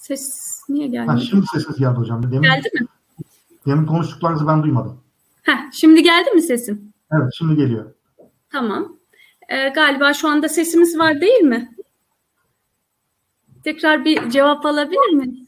Ses niye gelmiyor? Şimdi sesiniz geldi hocam. Geldi mi? Demin konuştuklarınızı ben duymadım. Şimdi geldi mi sesim? Evet, şimdi geliyor. Tamam. Galiba şu anda sesimiz var değil mi? Tekrar bir cevap alabilir miyiz?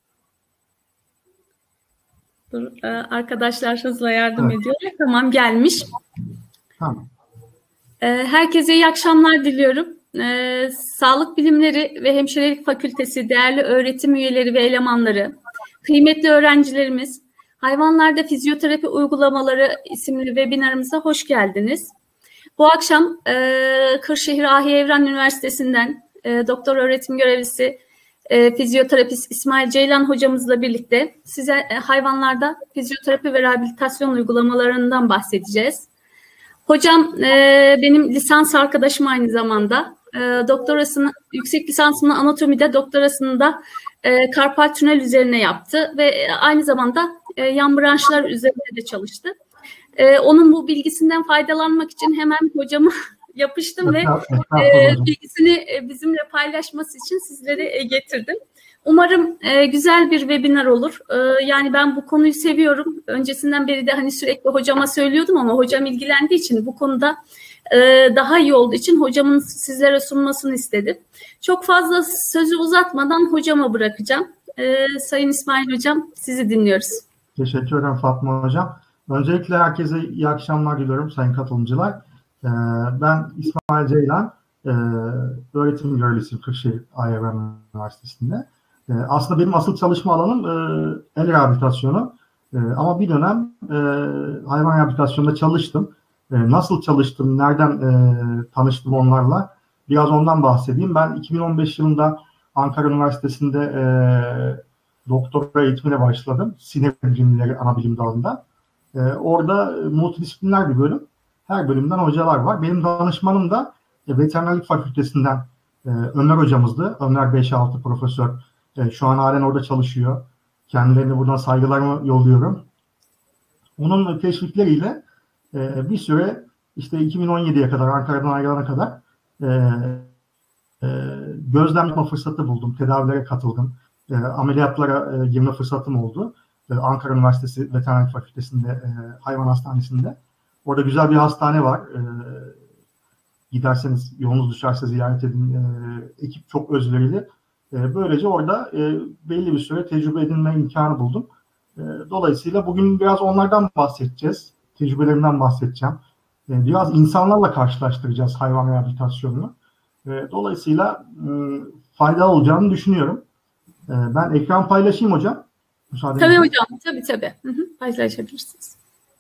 Dur, arkadaşlar hızla yardım ediyorlar. Tamam, gelmiş. Tamam. Herkese iyi akşamlar diliyorum. Sağlık Bilimleri ve Hemşirelik Fakültesi değerli öğretim üyeleri ve elemanları, kıymetli öğrencilerimiz, Hayvanlarda Fizyoterapi Uygulamaları isimli webinarımıza hoş geldiniz. Bu akşam Kırşehir Ahi Evren Üniversitesi'nden doktor öğretim görevlisi fizyoterapist İsmail Ceylan hocamızla birlikte size hayvanlarda fizyoterapi ve rehabilitasyon uygulamalarından bahsedeceğiz. Hocam benim lisans arkadaşım aynı zamanda. Doktorasını, yüksek lisansını anatomide, doktorasını da karpal tünel üzerine yaptı ve aynı zamanda yan branşlar üzerinde de çalıştı. Onun bu bilgisinden faydalanmak için hemen hocama yapıştım ve bilgisini bizimle paylaşması için sizlere getirdim. Umarım güzel bir webinar olur. Yani ben bu konuyu seviyorum. Öncesinden beri de hani sürekli hocama söylüyordum ama hocam ilgilendiği için bu konuda daha iyi olduğu için hocamın sizlere sunmasını istedim. Çok fazla sözü uzatmadan hocama bırakacağım. Sayın İsmail Hocam, sizi dinliyoruz. Teşekkür ederim Fatma Hocam. Öncelikle herkese iyi akşamlar diliyorum sayın katılımcılar. Ben İsmail Ceylan, öğretim görevlisiyim Kırşehir Ahi Evren Üniversitesi'nde. Aslında benim asıl çalışma alanım el rehabilitasyonu. Ama bir dönem hayvan rehabilitasyonunda çalıştım. Nasıl çalıştım, nereden tanıştım onlarla? Biraz ondan bahsedeyim. Ben 2015 yılında Ankara Üniversitesi'nde doktora eğitimine başladım. Sinir bilimleri ana bilim dalında. Orada multidisipliner bir bölüm. Her bölümden hocalar var. Benim danışmanım da Veterinerlik Fakültesinden Ömer hocamızdı. Ömer 5-6 profesör. Şu an halen orada çalışıyor. Kendilerine buradan saygılarımı yolluyorum. Onun teşvikleriyle bir süre işte 2017'ye kadar, Ankara'dan ayrılana kadar gözlem yapma fırsatı buldum. Tedavilere katıldım. Ameliyatlara girme fırsatım oldu. Ankara Üniversitesi Veterinerlik Fakültesi'nde, hayvan hastanesinde. Orada güzel bir hastane var. Giderseniz, yolunuz düşerse ziyaret edin. Ekip çok özverili. Böylece orada belli bir süre tecrübe edinme imkanı buldum. Dolayısıyla bugün biraz onlardan bahsedeceğiz. Tecrübelerimden bahsedeceğim. Biraz insanlarla karşılaştıracağız hayvan rehabilitasyonunu. Dolayısıyla faydalı olacağını düşünüyorum. Ben ekran paylaşayım hocam. Müsaade tabii hocam, tabii. Paylaşabilirsiniz.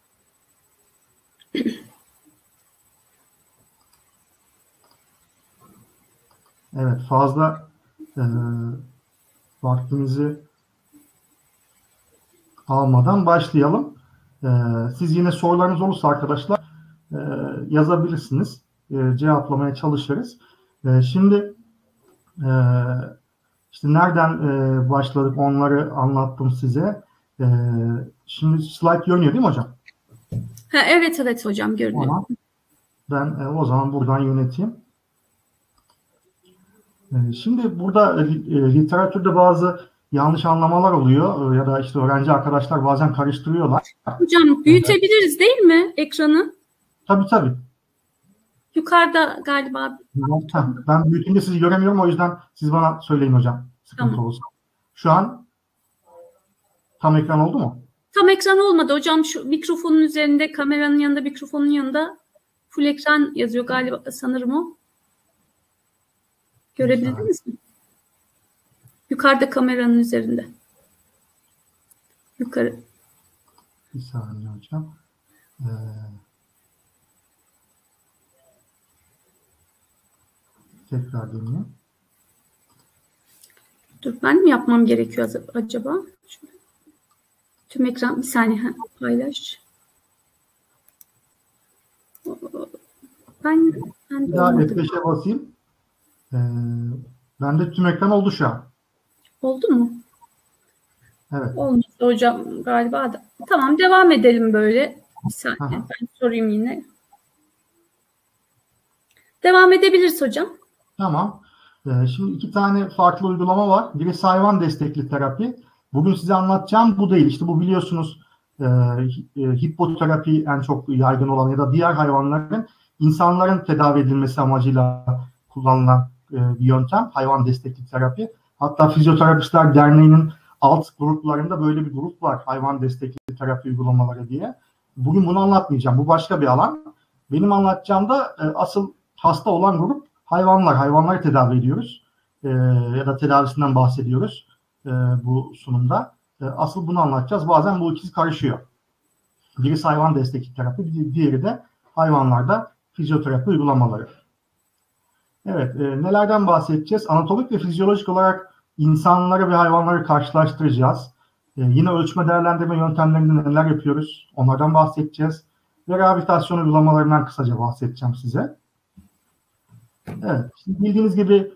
Evet, fazla vaktinizi almadan başlayalım. Siz yine sorularınız olursa arkadaşlar yazabilirsiniz. Cevaplamaya çalışırız. Şimdi işte nereden başladık onları anlattım size. Şimdi slide görünüyor değil mi hocam? Evet hocam, görünüyor. Tamam. Ben o zaman buradan yöneteyim. Şimdi burada literatürde bazı yanlış anlamalar oluyor ya da işte öğrenci arkadaşlar bazen karıştırıyorlar. Hocam büyütebiliriz değil mi ekranı? Tabii. Yukarıda galiba. Ben büyütünce sizi göremiyorum, o yüzden siz bana söyleyin hocam. Sıkıntı olursa. Şu an tam ekran oldu mu? Tam ekran olmadı hocam. Şu mikrofonun üzerinde, kameranın yanında, mikrofonun yanında full ekran yazıyor galiba, sanırım o. Görebildiniz mi? Yukarıda kameranın üzerinde. Yukarı. Bir saniye hocam. Tekrar deneyeyim. Dur, ben mi yapmam gerekiyor acaba? Şöyle. Tüm ekran, bir saniye paylaş. Ben bir daha F5'e basayım. Bende tüm ekran oldu şu an. Oldu mu? Evet. Olmuş hocam galiba da. Tamam, devam edelim böyle. Bir saniye ben sorayım yine. Devam edebiliriz hocam. Tamam. Şimdi iki tane farklı uygulama var. Birisi hayvan destekli terapi. Bugün size anlatacağım bu değil. İşte bu biliyorsunuz hipoterapi en çok yaygın olan ya da diğer hayvanların insanların tedavi edilmesi amacıyla kullanılan bir yöntem. Hayvan destekli terapi. Hatta Fizyoterapistler Derneği'nin alt gruplarında böyle bir grup var. Hayvan destekli terapi uygulamaları diye. Bugün bunu anlatmayacağım. Bu başka bir alan. Benim anlatacağım da asıl hasta olan grup hayvanlar. Hayvanları tedavi ediyoruz. Ya da tedavisinden bahsediyoruz bu sunumda. Asıl bunu anlatacağız. Bazen bu ikisi karışıyor. Birisi hayvan destekli terapi, diğeri de hayvanlarda fizyoterapi uygulamaları. Evet, nelerden bahsedeceğiz? Anatomik ve fizyolojik olarak insanları ve hayvanları karşılaştıracağız. Yine ölçme değerlendirme yöntemlerinde neler yapıyoruz? Onlardan bahsedeceğiz. Ve rehabilitasyon uygulamalarından kısaca bahsedeceğim size. Evet, şimdi bildiğiniz gibi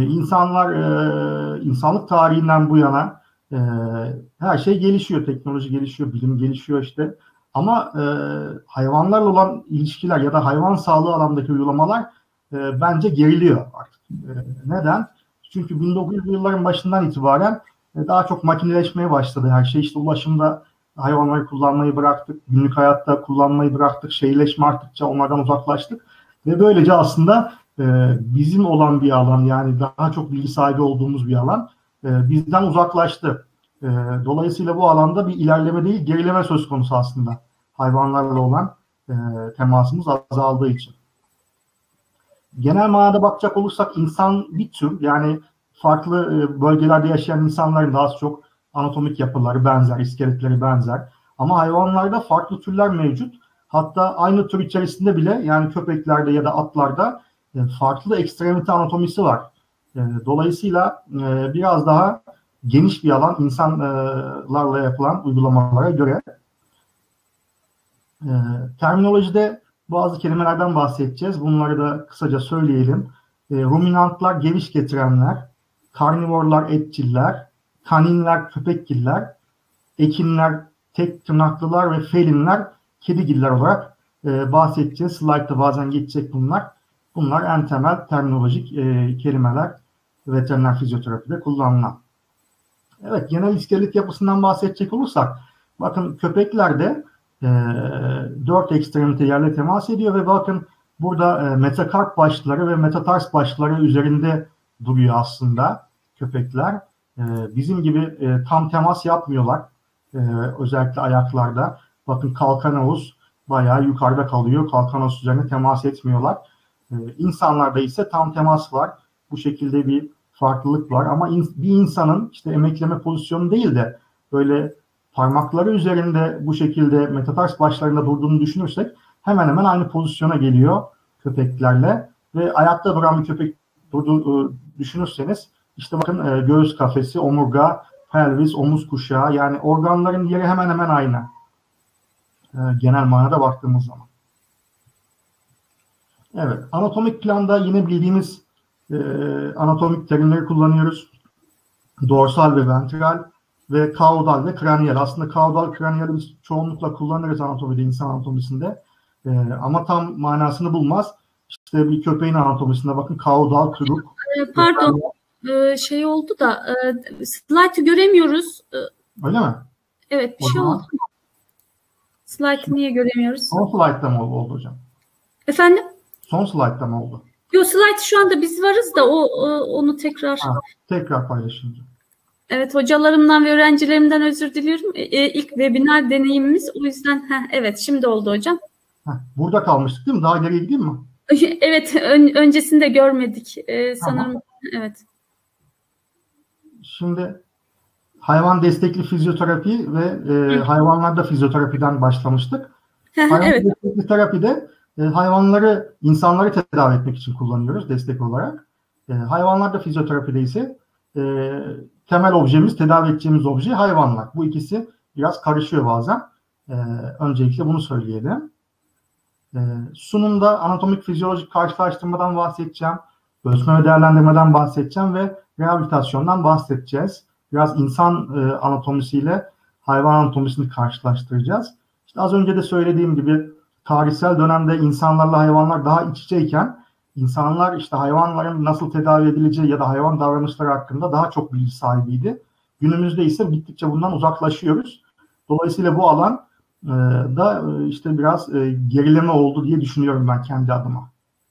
insanlık tarihinden bu yana her şey gelişiyor, teknoloji gelişiyor, bilim gelişiyor işte. Ama hayvanlarla olan ilişkiler ya da hayvan sağlığı alanındaki uygulamalar bence geriliyor artık. Neden? Çünkü 1900'lü yılların başından itibaren daha çok makineleşmeye başladı her şey. İşte ulaşımda hayvanları kullanmayı bıraktık, günlük hayatta kullanmayı bıraktık, şehirleşme arttıkça onlardan uzaklaştık. Ve böylece aslında bizim olan bir alan, yani daha çok bilgi sahibi olduğumuz bir alan bizden uzaklaştı. Dolayısıyla bu alanda bir ilerleme değil, gerileme söz konusu aslında. Hayvanlarla olan temasımız azaldığı için. Genel manada bakacak olursak insan bir tür, yani farklı bölgelerde yaşayan insanların daha az çok anatomik yapıları benzer, iskeletleri benzer. Ama hayvanlarda farklı türler mevcut. Hatta aynı tür içerisinde bile, yani köpeklerde ya da atlarda farklı ekstremite anatomisi var. Dolayısıyla biraz daha geniş bir alan insanlarla yapılan uygulamalara göre. Terminolojide bazı kelimelerden bahsedeceğiz. Bunları da kısaca söyleyelim. Ruminantlar, geviş getirenler, karnivorlar, etçiller, kaninler, köpekgiller, ekinler, tek tırnaklılar ve felinler, kedigiller olarak bahsedeceğiz. Slide'da bazen geçecek bunlar. Bunlar en temel terminolojik kelimeler veteriner fizyoterapide kullanılan. Evet, genel iskelet yapısından bahsedecek olursak, bakın köpeklerde 4 ekstremite yerle temas ediyor ve bakın burada metakarp başları ve metatars başları üzerinde duruyor aslında köpekler. Bizim gibi tam temas yapmıyorlar. Özellikle ayaklarda. Bakın kalkanos bayağı yukarıda kalıyor. Kalkanos üzerine temas etmiyorlar. İnsanlarda ise tam temas var. Bu şekilde bir farklılık var. Ama bir insanın işte emekleme pozisyonu değil de böyle parmakları üzerinde bu şekilde metatars başlarında durduğunu düşünürsek hemen hemen aynı pozisyona geliyor köpeklerle. Ve ayakta duran bir köpek düşünürseniz işte bakın göğüs kafesi, omurga, pelvis, omuz kuşağı, yani organların yeri hemen hemen aynı. Genel manada baktığımız zaman. Evet, anatomik planda yine bildiğimiz anatomik terimleri kullanıyoruz. Dorsal ve ventral ve kaudal ve kraniyel. Aslında kaudal, kraniyeli biz çoğunlukla kullanırız anatomide, insan anatomisinde. Ama tam manasını bulmaz. İşte bir köpeğin anatomisinde bakın kaudal, kırık. Pardon, şey oldu da slide'ı göremiyoruz. Öyle mi? Evet, bir şey oldu. Slide'ı niye göremiyoruz? Son slide'da mı oldu hocam? Efendim? Son slide'da mı oldu? Yok, slide şu anda biz varız da onu tekrar. Tekrar paylaşayım. Evet, hocalarımdan ve öğrencilerimden özür diliyorum. İlk webinar deneyimimiz, o yüzden evet şimdi oldu hocam. Burada kalmıştık değil mi? Daha geriye gideyim mi? Evet, öncesinde görmedik sanırım. Tamam. Evet. Şimdi hayvan destekli fizyoterapi ve hayvanlarda fizyoterapiden başlamıştık. Hayvan evet. destekli terapide hayvanları, insanları tedavi etmek için kullanıyoruz destek olarak. Hayvanlarda fizyoterapide ise temel objemiz, tedavi edeceğimiz obje hayvanlar. Bu ikisi biraz karışıyor bazen. Öncelikle bunu söyleyelim. Sunumda anatomik fizyolojik karşılaştırmadan bahsedeceğim. Ölçme ve değerlendirmeden bahsedeceğim ve rehabilitasyondan bahsedeceğiz. Biraz insan anatomisiyle hayvan anatomisini karşılaştıracağız. İşte az önce de söylediğim gibi tarihsel dönemde insanlarla hayvanlar daha iç içeyken insanlar işte hayvanların nasıl tedavi edileceği ya da hayvan davranışları hakkında daha çok bilgi sahibiydi. Günümüzde ise gittikçe bundan uzaklaşıyoruz. Dolayısıyla bu alan da işte biraz gerileme oldu diye düşünüyorum ben kendi adıma.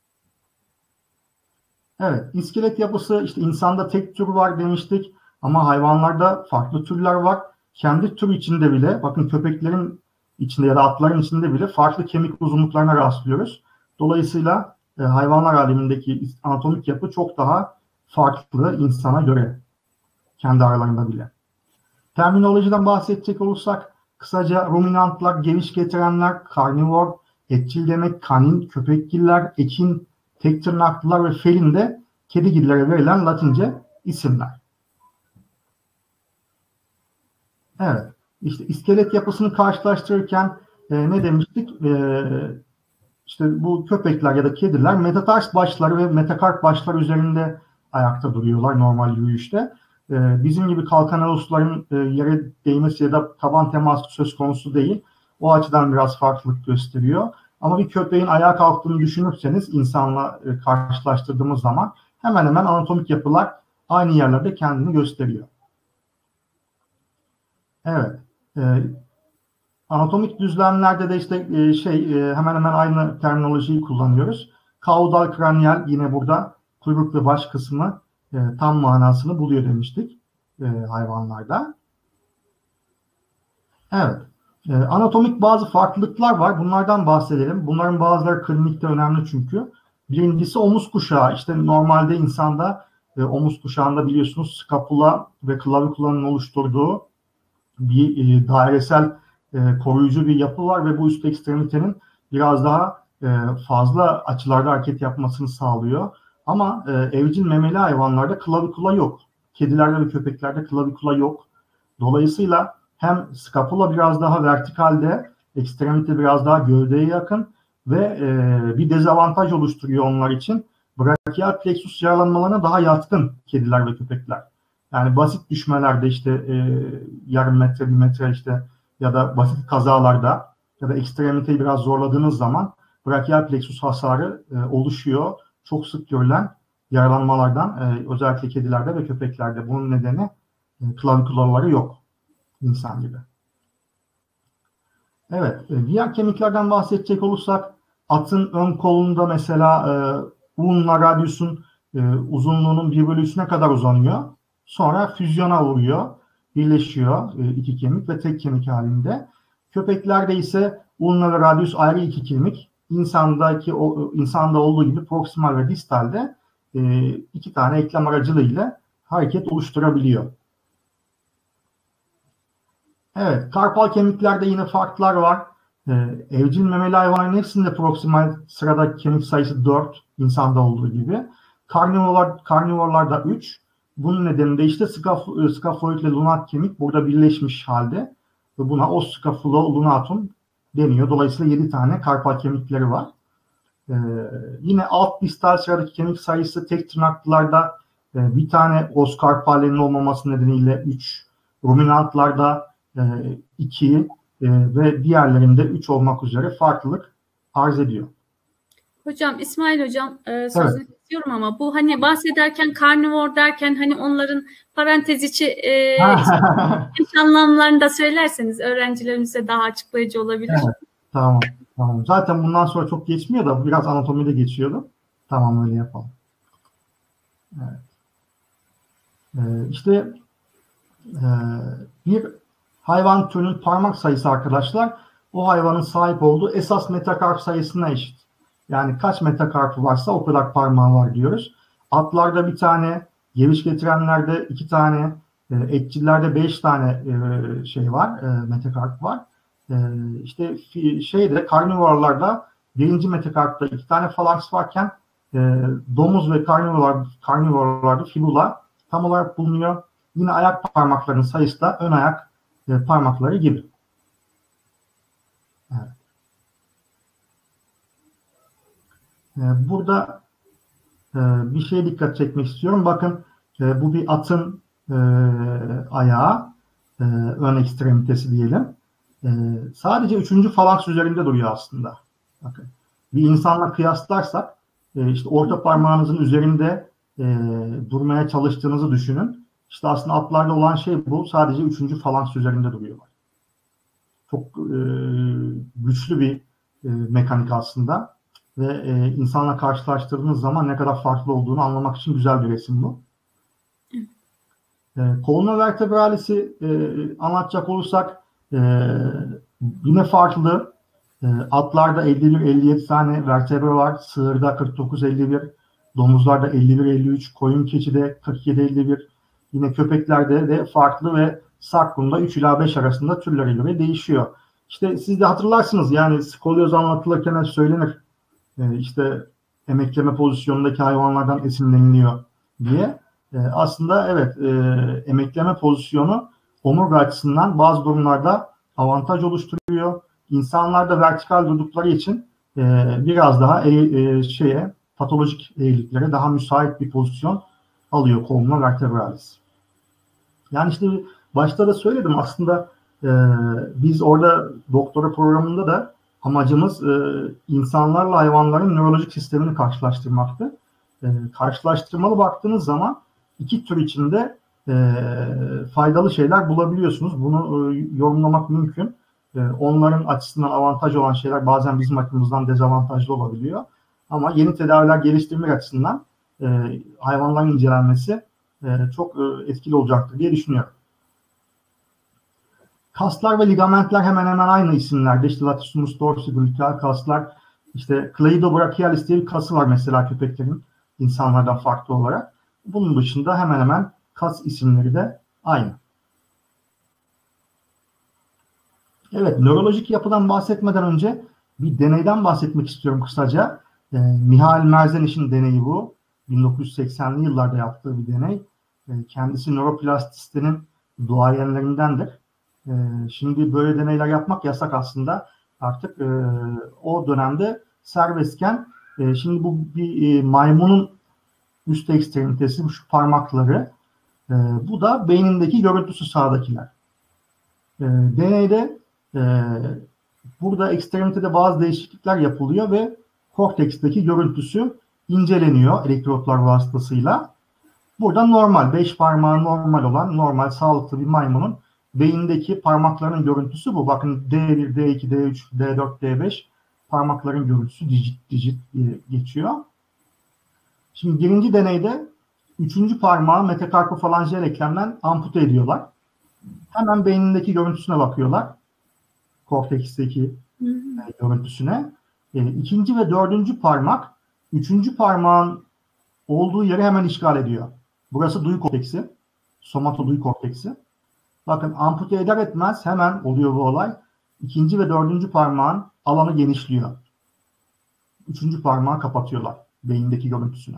Evet, iskelet yapısı işte insanda tek tür var demiştik ama hayvanlarda farklı türler var. Kendi tür içinde bile, bakın köpeklerin içinde ya da atların içinde bile farklı kemik uzunluklarına rastlıyoruz. Dolayısıyla hayvanlar alemindeki anatomik yapı çok daha farklı insana göre, kendi aralarında bile. Terminolojiden bahsedecek olursak kısaca ruminantlar, geviş getirenler, karnivor, etçil demek, kanin, köpekgiller, ekin, tek tırnaklılar ve felin de kedigillere verilen Latince isimler. Evet, işte iskelet yapısını karşılaştırırken ne demiştik? İşte bu köpekler ya da kediler metatars başları ve metakarp başları üzerinde ayakta duruyorlar normal yürüyüşte. Bizim gibi kalkan ağusların yere değmesi ya da taban teması söz konusu değil. O açıdan biraz farklılık gösteriyor. Ama bir köpeğin ayağa kalktığını düşünürseniz insanla karşılaştırdığımız zaman hemen hemen anatomik yapılar aynı yerlerde kendini gösteriyor. Evet. Anatomik düzlemlerde de işte hemen hemen aynı terminolojiyi kullanıyoruz. Kaudal kraniyal yine burada kuyruk ve baş kısmı tam manasını buluyor demiştik hayvanlarda. Evet. Anatomik bazı farklılıklar var. Bunlardan bahsedelim. Bunların bazıları klinikte önemli çünkü. Birincisi omuz kuşağı. İşte normalde insanda omuz kuşağında biliyorsunuz skapula ve klavikula'nın oluşturduğu bir dairesel koruyucu bir yapı var ve bu üst ekstremitenin biraz daha fazla açılarda hareket yapmasını sağlıyor. Ama evcil memeli hayvanlarda klavikula yok. Kedilerde ve köpeklerde klavikula yok. Dolayısıyla hem skapula biraz daha vertikalde, ekstremite biraz daha gövdeye yakın ve bir dezavantaj oluşturuyor onlar için. Brachial plexus yaralanmalarına daha yatkın kediler ve köpekler. Yani basit düşmelerde işte yarım metre, bir metre işte ya da basit kazalarda ya da ekstremiteyi biraz zorladığınız zaman brachial plexus hasarı oluşuyor. Çok sık görülen yaralanmalardan özellikle kedilerde ve köpeklerde. Bunun nedeni klavikulaları yok insan gibi. Evet, diğer kemiklerden bahsedecek olursak atın ön kolunda mesela ulna radius'un uzunluğunun 1/3'üne kadar uzanıyor. Sonra füzyona uğruyor, birleşiyor iki kemik ve tek kemik halinde. Köpeklerde ise ulna ve radius ayrı iki kemik. İnsanda olduğu gibi proksimal ve distalde iki tane eklem aracılığıyla hareket oluşturabiliyor. Evet, karpal kemiklerde yine farklar var. Evcil memeli hayvanların hepsinde proksimal sırada kemik sayısı 4, insanda olduğu gibi. Karnivorlarda 3. Bunun nedeni de işte skafoid ile lunat kemik burada birleşmiş halde. Ve buna ossicapulolunatum deniyor. Dolayısıyla 7 tane karpal kemikleri var. Yine alt distal sıradaki kemik sayısı tek tırnaklılarda bir tane os karpallerin olmaması nedeniyle 3. Ruminantlarda 2 ve diğerlerinde 3 olmak üzere farklılık arz ediyor. Hocam, İsmail Hocam sözünü kesiyorum ama bu hani bahsederken karnivor derken hani onların parantez içi eş anlamlarını da söylerseniz öğrencilerimize daha açıklayıcı olabilir. Evet, tamam. Zaten bundan sonra çok geçmiyor da biraz anatomide geçiyordu. Tamam, öyle yapalım. Evet. İşte bir hayvan türünün parmak sayısı arkadaşlar o hayvanın sahip olduğu esas metakarp sayısına eşit. Yani kaç metakarpı varsa o kadar parmağı var diyoruz. Atlarda bir tane, geviş getirenlerde 2 tane, etçillerde 5 tane var, metakarp var. İşte karnivorlarda birinci metakarpta 2 tane falaks varken domuz ve karnivorlarda fibula tam olarak bulunuyor. Yine ayak parmaklarının sayısı da ön ayak parmakları gibi. Evet. Burada bir şeye dikkat çekmek istiyorum. Bakın bu bir atın ayağı, ön ekstremitesi diyelim. Sadece 3. falaks üzerinde duruyor aslında. Bakın. Bir insanla kıyaslarsak işte orta parmağınızın üzerinde durmaya çalıştığınızı düşünün. İşte aslında atlarda olan şey bu. Sadece 3. falans üzerinde duruyorlar. Çok güçlü bir mekanik aslında. Ve insanla karşılaştırdığınız zaman ne kadar farklı olduğunu anlamak için güzel bir resim bu. Columna vertebralis'i anlatacak olursak yine farklı. Atlarda 51-57 tane vertebra var. Sığırda 49-51, domuzlarda 51-53, koyun keçide 47-51. Yine köpeklerde de farklı ve Sarkum'da 3 ila 5 arasında türlere göre değişiyor. İşte siz de hatırlarsınız, yani skolyoz anlatılırken söylenir. İşte emekleme pozisyonundaki hayvanlardan esinleniliyor diye. Aslında evet, emekleme pozisyonu omurga açısından bazı durumlarda avantaj oluşturuyor. İnsanlar da vertikal durdukları için biraz daha patolojik eğriliklere daha müsait bir pozisyon alıyor columna vertebralis. Yani işte başta da söyledim aslında, biz orada doktora programında da amacımız insanlarla hayvanların nörolojik sistemini karşılaştırmaktı. Karşılaştırmalı baktığınız zaman iki tür içinde faydalı şeyler bulabiliyorsunuz. Bunu yorumlamak mümkün. Onların açısından avantaj olan şeyler bazen bizim açımızdan dezavantajlı olabiliyor. Ama yeni tedaviler geliştirmek açısından hayvanların incelenmesi çok etkili olacaktır diye düşünüyorum. Kaslar ve ligamentler hemen hemen aynı isimlerde. İşte latissimus dorsi, gluteal kaslar, işte cleidobrachialis diye bir kası var mesela köpeklerin insanlardan farklı olarak. Bunun dışında hemen hemen kas isimleri de aynı. Evet, nörolojik yapıdan bahsetmeden önce bir deneyden bahsetmek istiyorum kısaca. Mihail Merzeniş'in deneyi bu. 1980'li yıllarda yaptığı bir deney. Kendisi nöroplastisitenin duayenlerindendir. Şimdi böyle deneyler yapmak yasak aslında. Artık o dönemde serbestken, şimdi bu bir maymunun üst ekstremitesi, şu parmakları. Bu da beynindeki görüntüsü, sağdakiler. Deneyde burada ekstremitede bazı değişiklikler yapılıyor ve korteksteki görüntüsü inceleniyor elektrotlar vasıtasıyla. Burada normal, 5 parmağı normal olan, normal sağlıklı bir maymunun beyindeki parmakların görüntüsü bu. Bakın D1, D2, D3, D4, D5 parmakların görüntüsü digit geçiyor. Şimdi birinci deneyde 3. parmağı metakarpofalanjel eklemden ampute ediyorlar. Hemen beynindeki görüntüsüne bakıyorlar. Korteksteki görüntüsüne. İkinci ve 4. parmak 3. parmağın olduğu yeri hemen işgal ediyor. Burası duyu korteksi. Somatoduyu korteksi. Bakın ampute eder etmez hemen oluyor bu olay. 2. ve 4. parmağın alanı genişliyor. 3. parmağı kapatıyorlar beyindeki görüntüsüne.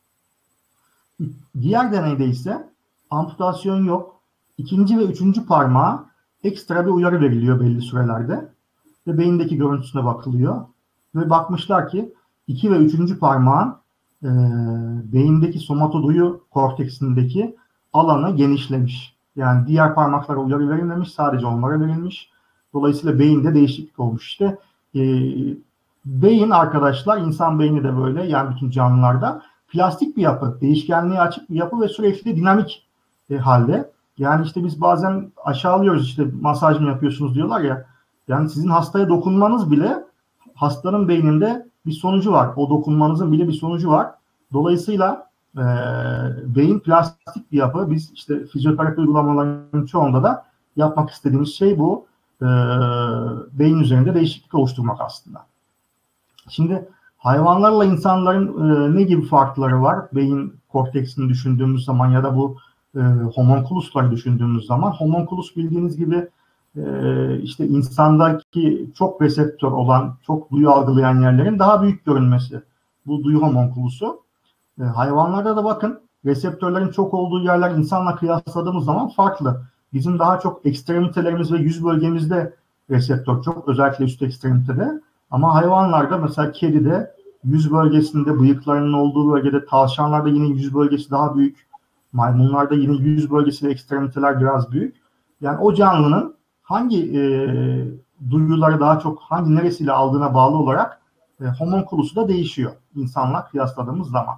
Diğer deneyde ise amputasyon yok. 2. ve 3. parmağa ekstra bir uyarı veriliyor belli sürelerde. Ve beyindeki görüntüsüne bakılıyor. Ve bakmışlar ki 2 ve 3. parmağın beyindeki somatoduyu korteksindeki alanı genişlemiş. Yani diğer parmaklara uyarı verilmemiş, sadece onlara verilmiş. Dolayısıyla beyinde değişiklik olmuş. İşte beyin arkadaşlar, insan beyni de böyle, yani bütün canlılarda plastik bir yapı, değişkenliğe açık bir yapı ve sürekli dinamik halde. Yani işte biz bazen aşağılıyoruz, işte masaj mı yapıyorsunuz diyorlar ya. Yani sizin hastaya dokunmanız bile hastanın beyninde bir sonucu var. O dokunmanızın bile bir sonucu var. Dolayısıyla beyin plastik bir yapı. Biz işte fizyoterapi uygulamalarının çoğunda da yapmak istediğimiz şey bu. Beyin üzerinde değişiklik oluşturmak aslında. Şimdi hayvanlarla insanların ne gibi farkları var? Beyin korteksini düşündüğümüz zaman ya da bu homunculusları düşündüğümüz zaman, homunculus bildiğiniz gibi işte insandaki çok reseptör olan, çok duyu algılayan yerlerin daha büyük görünmesi. Bu duyu homunculusu. Hayvanlarda da bakın, reseptörlerin çok olduğu yerler insanla kıyasladığımız zaman farklı. Bizim daha çok ekstremitelerimiz ve yüz bölgemizde reseptör çok, özellikle üst ekstremitede. Ama hayvanlarda, mesela kedide yüz bölgesinde, bıyıklarının olduğu bölgede, tavşanlarda yine yüz bölgesi daha büyük. Maymunlarda yine yüz bölgesi ve ekstremiteler biraz büyük. Yani o canlının hangi duyuları daha çok, hangi neresiyle aldığına bağlı olarak homunculusu da değişiyor insanla kıyasladığımız zaman.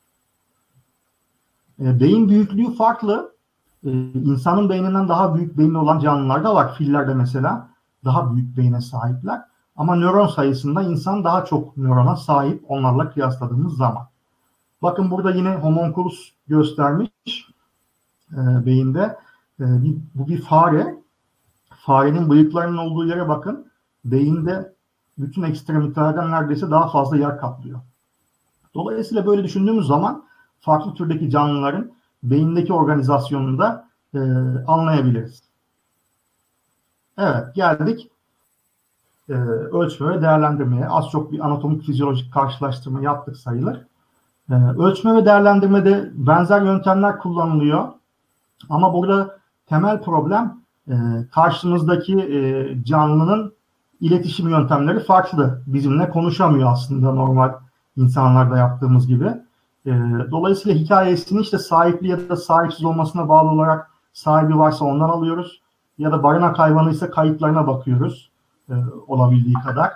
Beyin büyüklüğü farklı. İnsanın beyninden daha büyük beyni olan canlılar da var. Fillerde mesela daha büyük beyne sahipler. Ama nöron sayısında insan daha çok nörona sahip onlarla kıyasladığımız zaman. Bakın burada yine homunculus göstermiş beyinde. Bu bir fare. Farenin bıyıklarının olduğu yere bakın. Beyinde bütün ekstremitelerden neredeyse daha fazla yer kaplıyor. Dolayısıyla böyle düşündüğümüz zaman farklı türdeki canlıların beyindeki organizasyonunu da anlayabiliriz. Evet, geldik ölçme ve değerlendirmeye. Az çok bir anatomik fizyolojik karşılaştırma yaptık sayılır. Ölçme ve değerlendirmede benzer yöntemler kullanılıyor. Ama burada temel problem karşımızdaki canlının iletişim yöntemleri farklı. Bizimle konuşamıyor aslında normal insanlarda yaptığımız gibi. Dolayısıyla hikayesini işte sahipli ya da sahipsiz olmasına bağlı olarak sahibi varsa ondan alıyoruz. Ya da barınak hayvanıysa kayıtlarına bakıyoruz olabildiği kadar.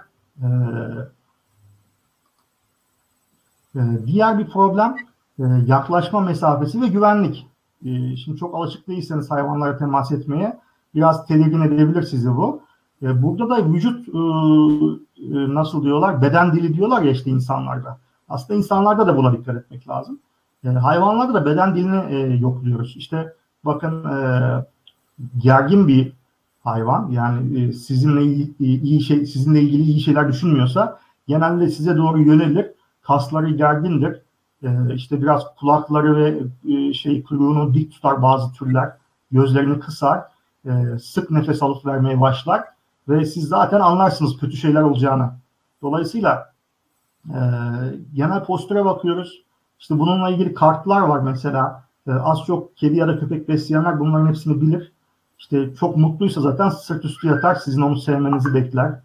Diğer bir problem yaklaşma mesafesi ve güvenlik. Şimdi çok alışık değilseniz hayvanlara temas etmeye biraz tedirgin edebilir sizi bu. Burada da vücut nasıl diyorlar, beden dili diyorlar ya işte insanlarda. Aslında insanlarda da buna dikkat etmek lazım. Hayvanlarda da beden dilini yokluyoruz. İşte bakın gergin bir hayvan, yani sizinle ilgili iyi şeyler düşünmüyorsa genelde size doğru yönelir. Kasları gergindir. İşte biraz kulakları ve kuyruğunu dik tutar bazı türler. Gözlerini kısar. Sık nefes alıp vermeye başlar. Ve siz zaten anlarsınız kötü şeyler olacağını. Dolayısıyla genel postüre bakıyoruz. İşte bununla ilgili kartlar var mesela. Az çok kedi ya da köpek besleyenler bunların hepsini bilir. İşte çok mutluysa zaten sırt üstü yatar. Sizin onu sevmenizi bekler.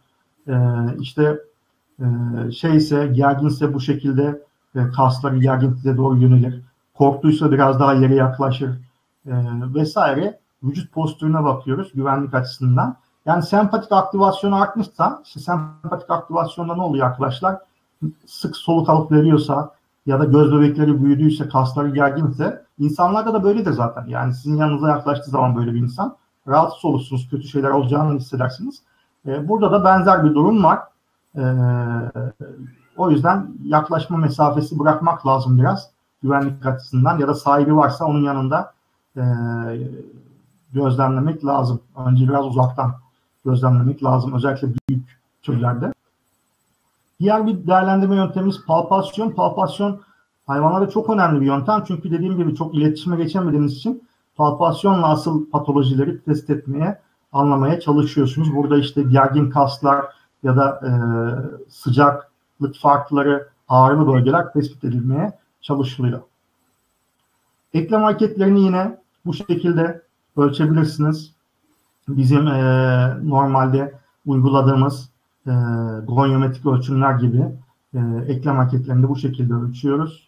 Gerginse bu şekilde kasları gergin size doğru yönelir. Korktuysa biraz daha yere yaklaşır vesaire. Vücut postürüne bakıyoruz güvenlik açısından. Yani sempatik aktivasyonu artmışsa, işte sempatik aktivasyonda ne oluyor arkadaşlar? Sık soluk alıp veriyorsa ya da göz bebekleri büyüdüyse, kasları gerginse, insanlarda da böyledir zaten. Yani sizin yanınıza yaklaştığı zaman böyle bir insan rahatsız olursunuz, kötü şeyler olacağını hissedersiniz. Burada da benzer bir durum var. O yüzden yaklaşma mesafesi bırakmak lazım biraz güvenlik açısından ya da sahibi varsa onun yanında gözlemlemek lazım. Önce biraz uzaktan gözlemlemek lazım. Özellikle büyük türlerde. Diğer bir değerlendirme yöntemimiz palpasyon. Palpasyon hayvanlarda çok önemli bir yöntem. Çünkü dediğim gibi çok iletişime geçemediğiniz için palpasyonla asıl patolojileri test etmeye, anlamaya çalışıyorsunuz. Burada işte gergin kaslar ya da sıcaklık farkları, ağrılı bölgeler tespit edilmeye çalışılıyor. Eklem hareketlerini yine bu şekilde ölçebilirsiniz. Bizim normalde uyguladığımız gonyometrik ölçümler gibi eklem hareketlerini de bu şekilde ölçüyoruz.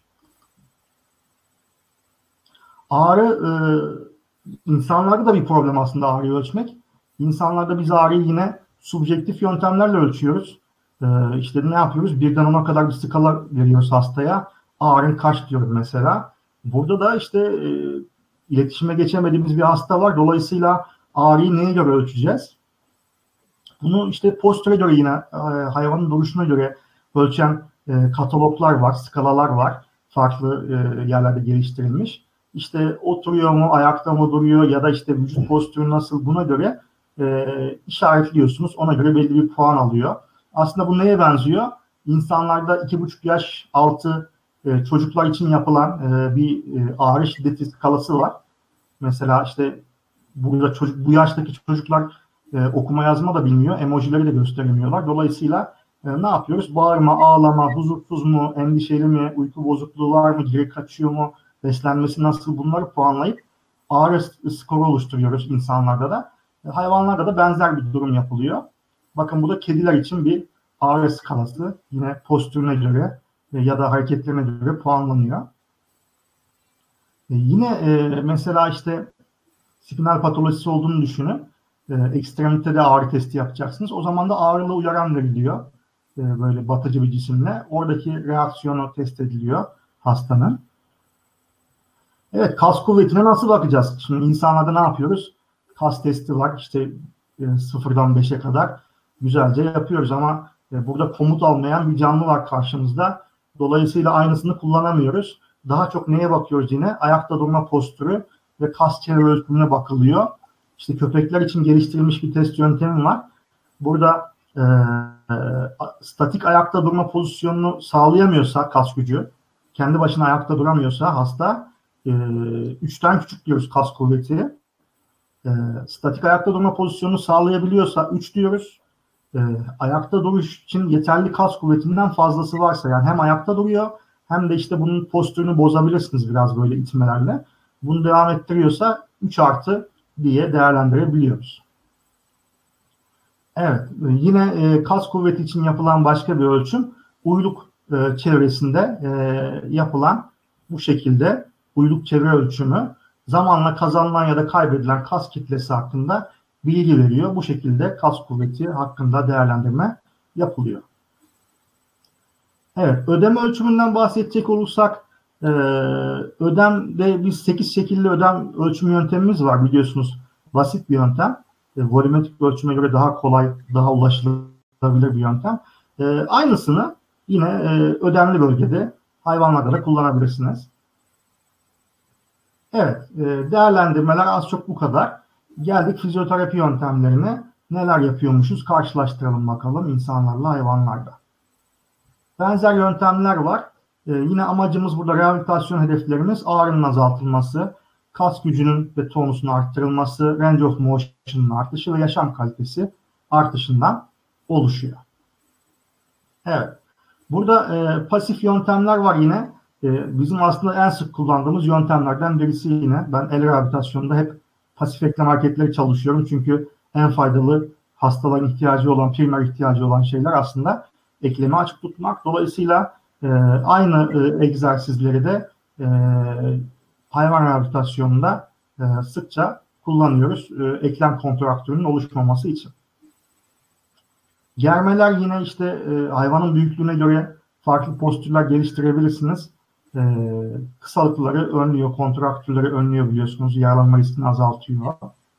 Ağrı, insanlarda da bir problem aslında ağrıyı ölçmek. İnsanlarda biz ağrıyı yine subjektif yöntemlerle ölçüyoruz. İşte ne yapıyoruz? Birden 10'a kadar bir skala veriyoruz hastaya. Ağrın kaç diyoruz mesela. Burada da işte iletişime geçemediğimiz bir hasta var. Dolayısıyla ağrıyı neye göre ölçeceğiz? Bunu işte postüre göre yine hayvanın duruşuna göre ölçen kataloglar var, skalalar var. Farklı yerlerde geliştirilmiş. İşte oturuyor mu, ayakta mı duruyor ya da işte vücut postürü nasıl, buna göre işaretliyorsunuz. Ona göre belli bir puan alıyor. Aslında bu neye benziyor? İnsanlarda 2,5 yaş altı çocuklar için yapılan bir ağrı şiddeti skalası var. Mesela işte burada bu yaştaki çocuklar okuma yazma da bilmiyor. Emojileri de gösteremiyorlar. Dolayısıyla ne yapıyoruz? Bağırma, ağlama, huzursuz mu, endişeli mi, uyku bozukluğu var mı, geri kaçıyor mu, beslenmesi nasıl, bunları puanlayıp ağrı skoru oluşturuyoruz insanlarda da. Hayvanlarda da benzer bir durum yapılıyor. Bakın bu da kediler için bir ağrı skalası. Yine postürüne göre ya da hareketlerine göre puanlanıyor. Yine mesela işte spinal patolojisi olduğunu düşünün. Ekstremitede ağrı testi yapacaksınız. O zaman da ağrılı uyaran veriliyor. böyle batıcı bir cisimle. Oradaki reaksiyonu test ediliyor hastanın. Evet, kas kuvvetine nasıl bakacağız? Şimdi insanlarda ne yapıyoruz? Kas testi var. İşte 0'dan 5'e kadar güzelce yapıyoruz ama burada komut almayan bir canlı var karşımızda. Dolayısıyla aynısını kullanamıyoruz. Daha çok neye bakıyoruz yine? Ayakta durma postürü ve kas çevre ölçümüne bakılıyor. İşte köpekler için geliştirilmiş bir test yöntemi var. Burada statik ayakta durma pozisyonunu sağlayamıyorsa kas gücü, kendi başına ayakta duramıyorsa hasta, 3'ten küçük diyoruz kas kuvveti. Statik ayakta durma pozisyonunu sağlayabiliyorsa 3 diyoruz. Ayakta duruş için yeterli kas kuvvetinden fazlası varsa, yani hem ayakta duruyor hem de işte bunun postürünü bozabilirsiniz biraz böyle itmelerle. Bunu devam ettiriyorsa 3 artı diye değerlendirebiliyoruz. Evet, yine kas kuvveti için yapılan başka bir ölçüm uyluk çevresinde yapılan bu şekilde uyluk çevre ölçümü zamanla kazanılan ya da kaybedilen kas kitlesi hakkında bilgi veriyor. Bu şekilde kas kuvveti hakkında değerlendirme yapılıyor. Evet, ödem ölçümünden bahsedecek olursak ödemde biz 8 şekilli ödem ölçüm yöntemimiz var biliyorsunuz. Basit bir yöntem. Volümetrik ölçüme göre daha kolay, daha ulaşılabilir bir yöntem. Aynısını yine ödemli bölgede hayvanlarda da kullanabilirsiniz. Evet, değerlendirmeler az çok bu kadar. Geldik fizyoterapi yöntemlerine. Neler yapıyormuşuz? Karşılaştıralım bakalım insanlarla, hayvanlarda. Benzer yöntemler var. Yine amacımız burada rehabilitasyon hedeflerimiz ağrının azaltılması, kas gücünün ve tonusunun arttırılması, range of motion'ın artışı ve yaşam kalitesi artışından oluşuyor. Evet. Burada pasif yöntemler var yine. Bizim aslında en sık kullandığımız yöntemlerden birisi yine. Ben el rehabilitasyonunda hep pasif eklem hareketleri çalışıyorum. Çünkü en faydalı hastaların ihtiyacı olan, primer ihtiyacı olan şeyler aslında eklemi açık tutmak. Dolayısıyla aynı egzersizleri de hayvan rehabilitasyonunda sıkça kullanıyoruz. Eklem kontraktürünün oluşmaması için. Germeler yine işte hayvanın büyüklüğüne göre farklı postürler geliştirebilirsiniz. Kısalıkları önlüyor, kontraktürleri önlüyor biliyorsunuz. Yaralanma riskini azaltıyor.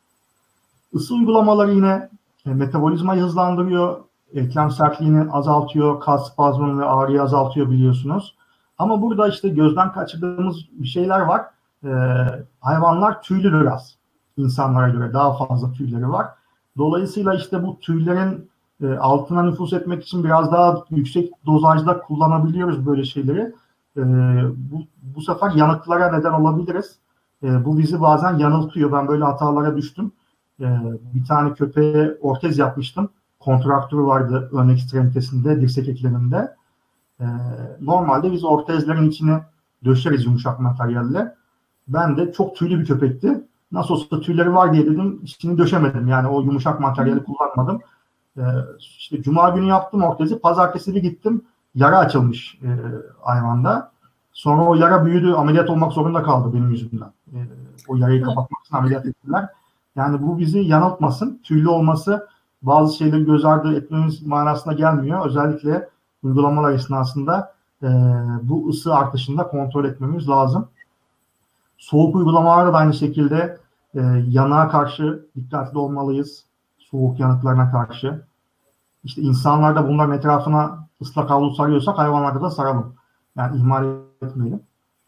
Isı uygulamaları yine metabolizmayı hızlandırıyor. Eklem sertliğini azaltıyor. Kas spazmını ve ağrıyı azaltıyor biliyorsunuz. Ama burada işte gözden kaçırdığımız bir şeyler var. Hayvanlar tüylü biraz. İnsanlara göre daha fazla tüyleri var. Dolayısıyla işte bu tüylerin altına nüfuz etmek için biraz daha yüksek dozajda kullanabiliyoruz böyle şeyleri. Bu sefer yanıklara neden olabiliriz. Bu bizi bazen yanıltıyor. Ben böyle hatalara düştüm. Bir tane köpeğe ortez yapmıştım. Kontraktürü vardı ön ekstremitesinde, dirsek ekleminde. Normalde biz ortezlerin içine döşeriz yumuşak materyalle. Ben de çok tüylü bir köpekti. Nasıl olsa tüyleri var diye dedim, içini döşemedim. Yani o yumuşak materyali kullanmadım. İşte Cuma günü yaptım ortezi. Pazartesi bir gittim. Yara açılmış hayvanda. Sonra o yara büyüdü. Ameliyat olmak zorunda kaldı benim yüzümden. O yarayı kapatmak için ameliyat ettiler. Yani bu bizi yanıltmasın. Tüylü olması bazı şeyleri göz ardı etmemiz manasına gelmiyor. Özellikle uygulamalar esnasında bu ısı artışında kontrol etmemiz lazım. Soğuk uygulamalarda da aynı şekilde yanığa karşı dikkatli olmalıyız. Soğuk yanıklarına karşı. İşte insanlarda bunların etrafına ıslak havlu sarıyorsak hayvanlarda da saralım. Yani ihmal etmeyelim.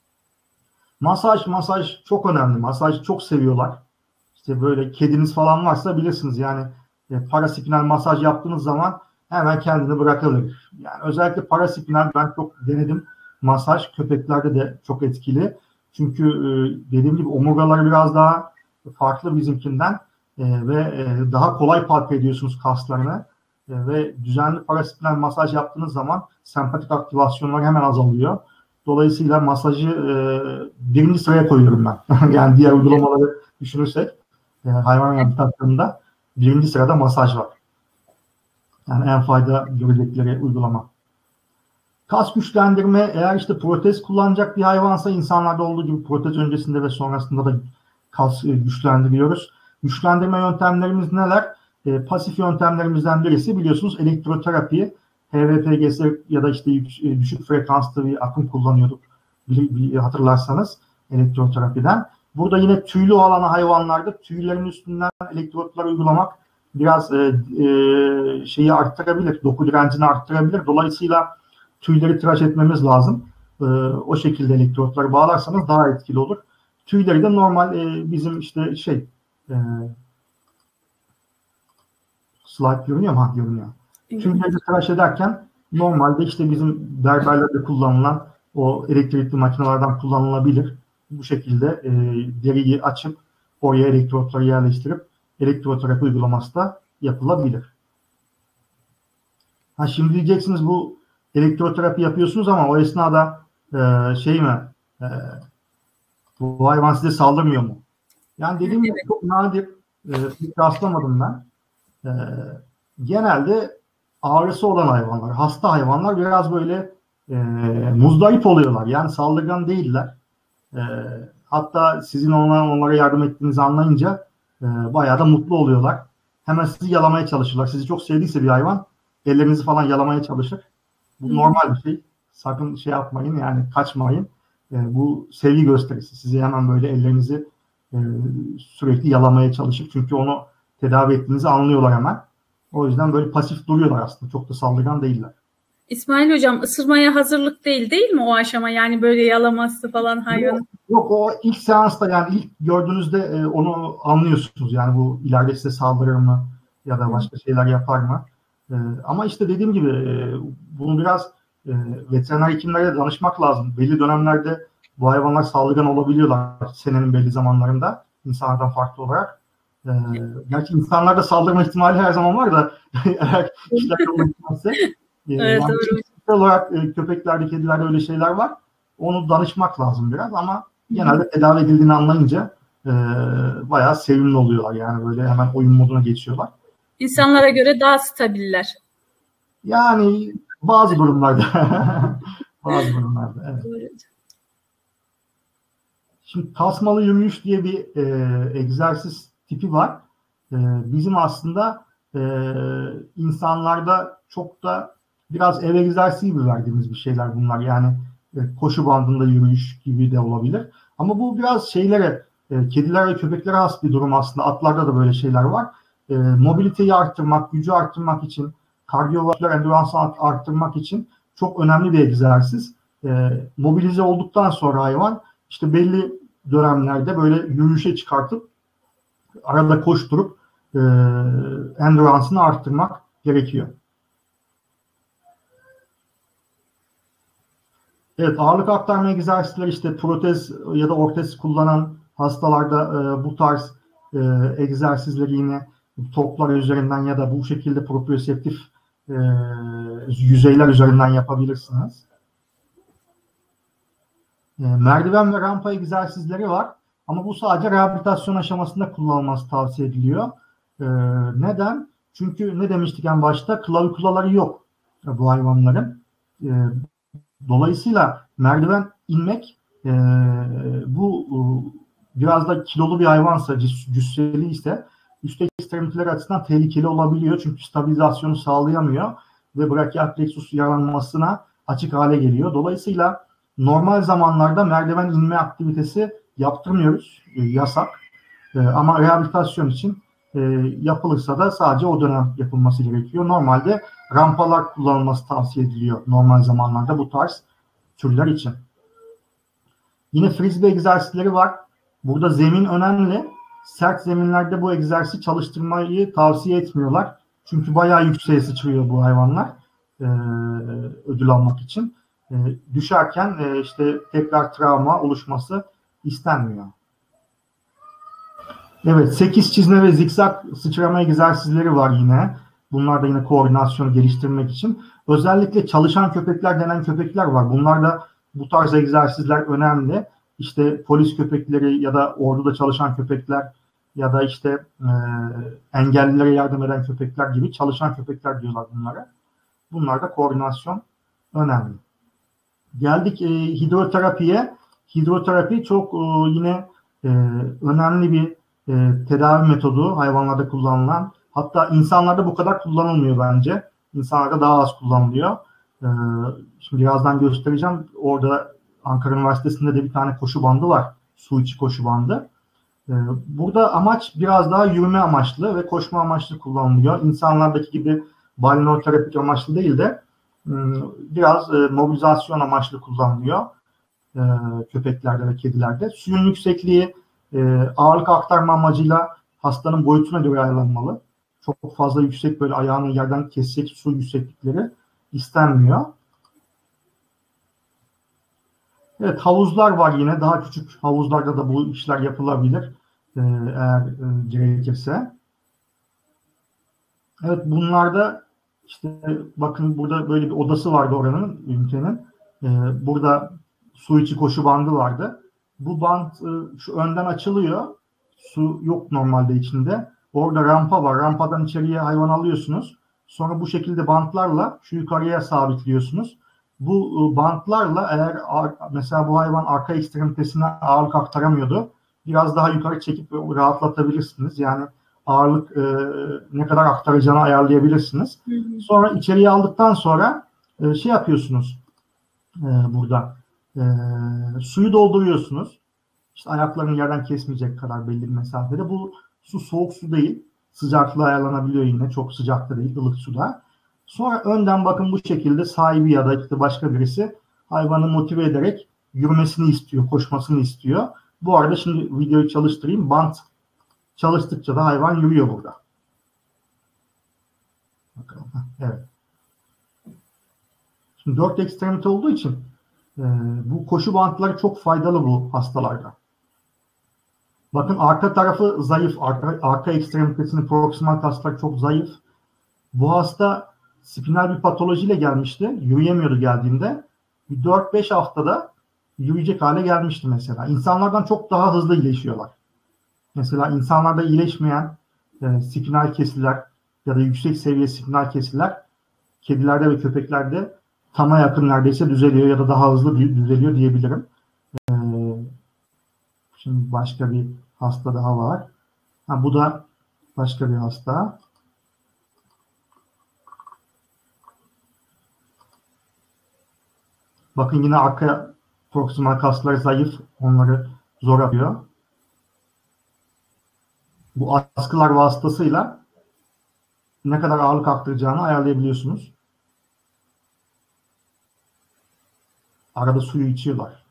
Masaj çok önemli. Masaj çok seviyorlar. İşte böyle kediniz falan varsa bilirsiniz yani paraspinal masaj yaptığınız zaman hemen kendini bırakılır. Yani özellikle paraspinal ben çok denedim. Masaj köpeklerde de çok etkili. Çünkü dediğim gibi omurgaları biraz daha farklı bizimkinden ve daha kolay palp ediyorsunuz kaslarını ve düzenli paraspinal masaj yaptığınız zaman sempatik aktivasyonlar hemen azalıyor. Dolayısıyla masajı birinci sıraya koyuyorum ben. Yani diğer uygulamaları düşünürsek hayvan rehabilitasyonunda birinci sırada masaj var. Yani en fayda görecekleri uygulama. Kas güçlendirme, eğer işte protez kullanacak bir hayvansa insanlarda olduğu gibi protez öncesinde ve sonrasında da kas güçlendiriyoruz. Güçlendirme yöntemlerimiz neler? Pasif yöntemlerimizden birisi biliyorsunuz elektroterapi. HVPGS ya da işte düşük frekanslı bir akım kullanıyorduk. Hatırlarsanız elektroterapiden. Burada yine tüylü olan hayvanlarda tüylerin üstünden elektrotlar uygulamak biraz şeyi arttırabilir, doku direncini arttırabilir. Dolayısıyla tüyleri tıraş etmemiz lazım. O şekilde elektrotları bağlarsanız daha etkili olur. Tüyleri de normal bizim işte slide görünüyor mu? Görünüyor. Tüyleri tıraş ederken normalde işte bizim berberlerde kullanılan o elektrikli makinelerden kullanılabilir. Bu şekilde deriyi açıp oraya elektrotları yerleştirip elektroterapi uygulaması da yapılabilir. Şimdi diyeceksiniz bu elektroterapi yapıyorsunuz ama o esnada bu hayvan size saldırmıyor mu? Yani dediğim gibi çok nadir, hiç rastlamadım ben. Genelde ağrısı olan hayvanlar, hasta hayvanlar biraz böyle muzdarip oluyorlar. Yani saldırgan değiller. Hatta sizin onlara yardım ettiğinizi anlayınca bayağı da mutlu oluyorlar. Hemen sizi yalamaya çalışırlar. Sizi çok sevdiyse bir hayvan ellerinizi falan yalamaya çalışır. Bu normal bir şey. Sakın şey yapmayın, yani kaçmayın. Bu sevgi gösterisi. Sizi hemen böyle ellerinizi sürekli yalamaya çalışır. Çünkü onu tedavi ettiğinizi anlıyorlar hemen. O yüzden böyle pasif duruyorlar aslında. Çok da saldırgan değiller. İsmail Hocam, ısırmaya hazırlık değil mi o aşama? Yani böyle yalaması falan hayvanın. Yok, o ilk seansta, yani ilk gördüğünüzde onu anlıyorsunuz. Yani bu ileride size saldırır mı ya da başka şeyler yapar mı? Ama işte dediğim gibi bunu biraz veteriner hekimlere danışmak lazım. Belli dönemlerde bu hayvanlar saldırgan olabiliyorlar senenin belli zamanlarında insanlardan farklı olarak. Gerçi insanlarda saldırma ihtimali her zaman var da eğer işler yoluna gitmezse Evet, yani olarak köpeklerde, kedilerde öyle şeyler var. Onu danışmak lazım biraz ama genelde tedavi edildiğini anlayınca bayağı sevimli oluyorlar. Yani böyle hemen oyun moduna geçiyorlar. İnsanlara göre daha stabiller. Yani bazı durumlarda. Evet. Şimdi tasmalı yürüyüş diye bir egzersiz tipi var. Bizim aslında insanlarda çok da biraz ev egzersizi gibi verdiğimiz bir şeyler bunlar. Yani koşu bandında yürüyüş gibi de olabilir. Ama bu biraz şeylere, kediler ve köpeklere has bir durum aslında. Atlarda da böyle şeyler var. Mobiliteyi arttırmak, gücü arttırmak için, kardiyovasküler endüransı arttırmak için çok önemli bir egzersiz. Mobilize olduktan sonra hayvan işte belli dönemlerde böyle yürüyüşe çıkartıp arada koşturup endüransını arttırmak gerekiyor. Evet, ağırlık aktarma egzersizleri işte protez ya da ortez kullanan hastalarda bu tarz egzersizleri yine toplar üzerinden ya da bu şekilde proprioseptif yüzeyler üzerinden yapabilirsiniz. Merdiven ve rampa egzersizleri var. Ama bu sadece rehabilitasyon aşamasında kullanılması tavsiye ediliyor. Neden? Çünkü ne demiştik en başta? Klavikulaları yok bu hayvanların. Dolayısıyla merdiven inmek bu biraz da kilolu bir hayvansa, cüsseli ise üst ekstremiteler açısından tehlikeli olabiliyor. Çünkü stabilizasyonu sağlayamıyor ve brachial plexus yaralanmasına açık hale geliyor. Dolayısıyla normal zamanlarda merdiven inme aktivitesi yaptırmıyoruz. Yasak. Ama rehabilitasyon için yapılırsa da sadece o dönem yapılması gerekiyor. Normalde rampalar kullanılması tavsiye ediliyor normal zamanlarda bu tarz türler için. Yine frisbee egzersizleri var. Burada zemin önemli. Sert zeminlerde bu egzersizi çalıştırmayı tavsiye etmiyorlar. Çünkü bayağı yükseğe sıçrıyor bu hayvanlar ödül almak için. Düşerken işte tekrar travma oluşması istenmiyor. Evet, 8 çizme ve zikzak sıçrama egzersizleri var yine. Bunlar da yine koordinasyonu geliştirmek için. Özellikle çalışan köpekler denen köpekler var. Bunlar da bu tarz egzersizler önemli. İşte polis köpekleri ya da orduda çalışan köpekler ya da işte engellilere yardım eden köpekler gibi çalışan köpekler diyorlar bunlara. Bunlarda koordinasyon önemli. Geldik hidroterapiye. Hidroterapi çok yine önemli bir tedavi metodu hayvanlarda kullanılan. Hatta insanlarda bu kadar kullanılmıyor bence. insanlarda daha az kullanılıyor. Şimdi birazdan göstereceğim. Orada Ankara Üniversitesi'nde de bir tane koşu bandı var. Su içi koşu bandı. Burada amaç biraz daha yürüme amaçlı ve koşma amaçlı kullanılıyor. İnsanlardaki gibi balneoterapik amaçlı değil de biraz mobilizasyon amaçlı kullanılıyor köpeklerde ve kedilerde. Suyun yüksekliği ağırlık aktarma amacıyla hastanın boyutuna göre ayarlanmalı. Çok fazla yüksek, böyle ayağını yerden kesecek su yükseklikleri istenmiyor. Evet, havuzlar var yine. Daha küçük havuzlarda da bu işler yapılabilir eğer gerekirse. Evet, bunlarda işte bakın burada böyle bir odası vardı oranın, ünitenin. Burada su içi koşu bandı vardı. Bu band şu önden açılıyor. Su yok normalde içinde. Orada rampa var. Rampadan içeriye hayvan alıyorsunuz. Sonra bu şekilde bantlarla şu yukarıya sabitliyorsunuz. Bu bantlarla eğer mesela bu hayvan arka ekstremitesine ağırlık aktaramıyordu, biraz daha yukarı çekip rahatlatabilirsiniz. Yani ağırlık ne kadar aktaracağını ayarlayabilirsiniz. Sonra içeriye aldıktan sonra şey yapıyorsunuz burada. Suyu dolduruyorsunuz. İşte ayaklarını yerden kesmeyecek kadar belli bir mesafede. Bu su soğuk su değil. Sıcaklığı ayarlanabiliyor yine. Çok sıcak da değil, ılık suda. Sonra önden bakın bu şekilde sahibi ya da işte başka birisi hayvanı motive ederek yürümesini istiyor, koşmasını istiyor. Bu arada şimdi videoyu çalıştırayım. Bant çalıştıkça da hayvan yürüyor burada. Bakalım. Evet. Şimdi 4 ekstremite olduğu için bu koşu bantları çok faydalı bu hastalarda. Bakın arka tarafı zayıf. Arka ekstremitesinin proksimal kasları çok zayıf. Bu hasta spinal bir patolojiyle gelmişti. Yürüyemiyordu geldiğinde. Bir 4-5 haftada yürüyecek hale gelmişti mesela. İnsanlardan çok daha hızlı iyileşiyorlar. Mesela insanlarda iyileşmeyen spinal kesiler ya da yüksek seviye spinal kesiler kedilerde ve köpeklerde tama yakın neredeyse düzeliyor ya da daha hızlı düzeliyor diyebilirim. Şimdi başka bir hasta daha var. Bu da başka bir hasta. Bakın yine arka proksimal kaslar zayıf. Onları zor yapıyor. Bu askılar vasıtasıyla ne kadar ağırlık aktaracağını ayarlayabiliyorsunuz. Arada suyu içiyorlar.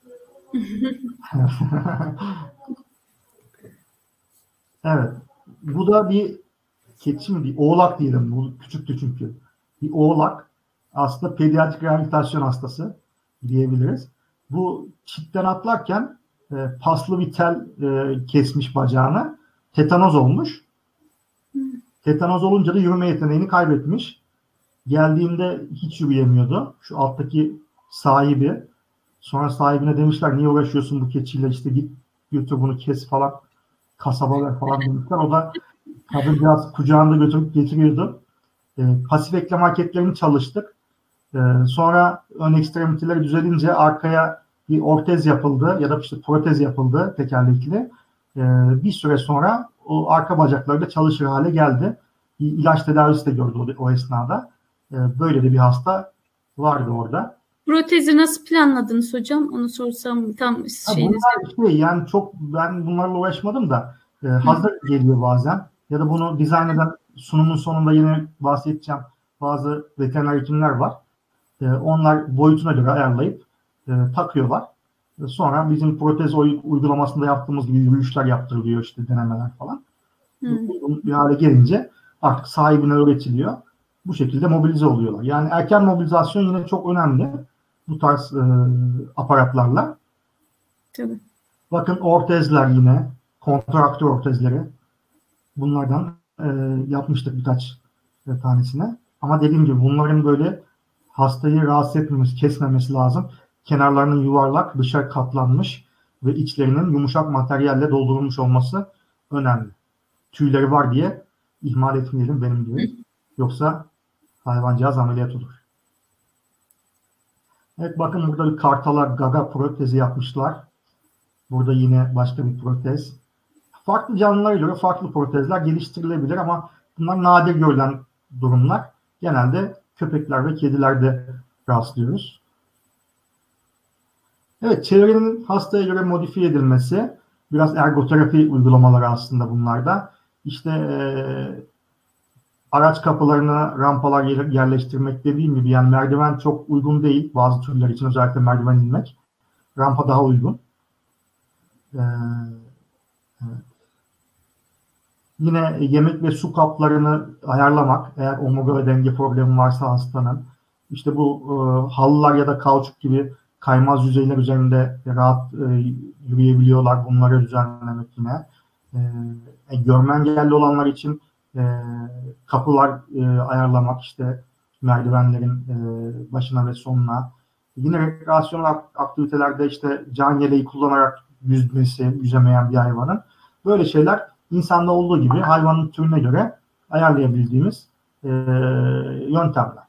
Evet. Bu da bir keçi mi? Bir oğlak diyelim. Bu küçüktü çünkü. Bir oğlak. Aslında pediatrik rehabilitasyon hastası diyebiliriz. Bu çitten atlarken paslı bir tel kesmiş bacağını. Tetanoz olmuş. Tetanoz olunca da yürüme yeteneğini kaybetmiş. Geldiğinde hiç yürüyemiyordu. Şu alttaki sahibi. Sonra sahibine demişler niye uğraşıyorsun bu keçiyle, işte git götür bunu kes falan, kasaba ver falan demişler. O da kadıncağız kucağında götürüp getiriyordu. Pasif eklem hareketlerini çalıştık. Sonra ön ekstremiteleri düzelince arkaya bir ortez yapıldı ya da işte protez yapıldı tekerlekli. Bir süre sonra o arka bacakları da çalışır hale geldi. İlaç tedavisi de gördü o esnada. Böyle de bir hasta vardı orada. Protezi nasıl planladınız hocam? Onu sorsam tam şeyiniz. Yani çok ben bunlarla uğraşmadım da hazır geliyor bazen. Ya da bunu dizayn eden, sunumun sonunda yine bahsedeceğim, bazı veteriner hekimler var. Onlar boyutuna göre ayarlayıp takıyorlar. Sonra bizim protez uygulamasında yaptığımız gibi yürüyüşler yaptırılıyor, işte denemeler falan. Bir hale gelince artık sahibine öğretiliyor. Bu şekilde mobilize oluyorlar. Yani erken mobilizasyon yine çok önemli bu tarz aparatlarla. Tabii. Bakın ortezler yine, kontraktör ortezleri. Bunlardan yapmıştık birkaç tanesine. Ama dediğim gibi bunların böyle hastayı rahatsız etmemesi, kesmemesi lazım. Kenarlarının yuvarlak, dışarı katlanmış ve içlerinin yumuşak materyalle doldurulmuş olması önemli. Tüyleri var diye ihmal etmeyelim benim gibi. Yoksa hayvancağız ameliyat olur. Evet, bakın burada bir kartalar gaga protezi yapmışlar. Burada yine başka bir protez. Farklı canlılara göre farklı protezler geliştirilebilir ama bunlar nadir görülen durumlar. genelde köpekler ve kedilerde rastlıyoruz. Evet, çevrenin hastaya göre modifiye edilmesi, biraz ergoterapi uygulamaları aslında bunlarda. İşte araç kapılarına rampalar yerleştirmek, dediğim gibi yani merdiven çok uygun değil bazı türler için, özellikle merdiven inmek. Rampa daha uygun. Evet. Yine yemek ve su kaplarını ayarlamak, eğer omurga ve denge problemi varsa hastanın. İşte bu halılar ya da kauçuk gibi kaymaz yüzeyler üzerinde rahat yürüyebiliyorlar. Bunları düzenlemek yine. Görme engelli olanlar için kapılar ayarlamak, işte merdivenlerin başına ve sonuna. Yine rekreasyonel aktivitelerde işte can yeleği kullanarak yüzemeyen bir hayvanın. Böyle şeyler insanda olduğu gibi hayvanın türüne göre ayarlayabildiğimiz yöntemler.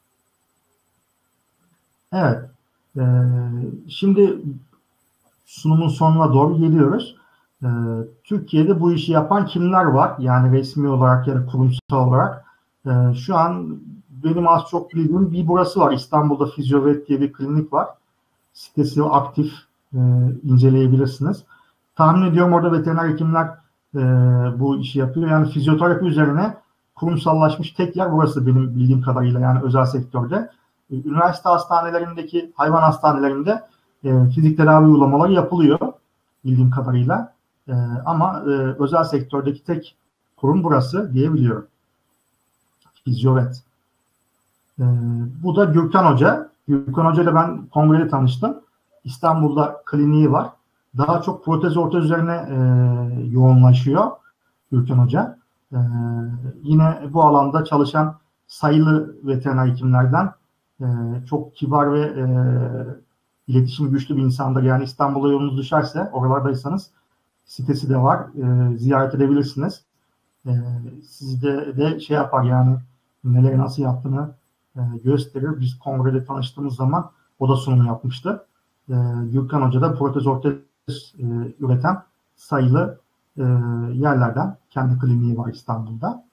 Evet. Şimdi sunumun sonuna doğru geliyoruz. Türkiye'de bu işi yapan kimler var? Yani resmi olarak ya da kurumsal olarak. Şu an benim az çok bildiğim bir burası var. İstanbul'da Fizyovet diye bir klinik var. Sitesi aktif, inceleyebilirsiniz. Tahmin ediyorum orada veteriner hekimler bu işi yapıyor. Yani fizyoterapi üzerine kurumsallaşmış tek yer burası benim bildiğim kadarıyla, yani özel sektörde. Üniversite hastanelerindeki, hayvan hastanelerinde fizik tedavi uygulamaları yapılıyor bildiğim kadarıyla. Ama özel sektördeki tek kurum burası diyebiliyorum. Fizyovet. Bu da Gürkan Hoca. Gürkan Hoca ile ben kongrede tanıştım. İstanbul'da kliniği var. Daha çok protez ortez üzerine yoğunlaşıyor Gürkan Hoca. Yine bu alanda çalışan sayılı veteriner hekimlerden çok kibar ve iletişim güçlü bir insandır. Yani İstanbul'a yolunuz düşerse, oralardaysanız sitesi de var. Ziyaret edebilirsiniz. Sizde de şey yapar yani, neleri nasıl yaptığını gösterir. Biz kongrede tanıştığımız zaman o da sunum yapmıştı. Gürkan Hoca da protez ortez üreten sayılı yerlerden, kendi kliniği var İstanbul'da.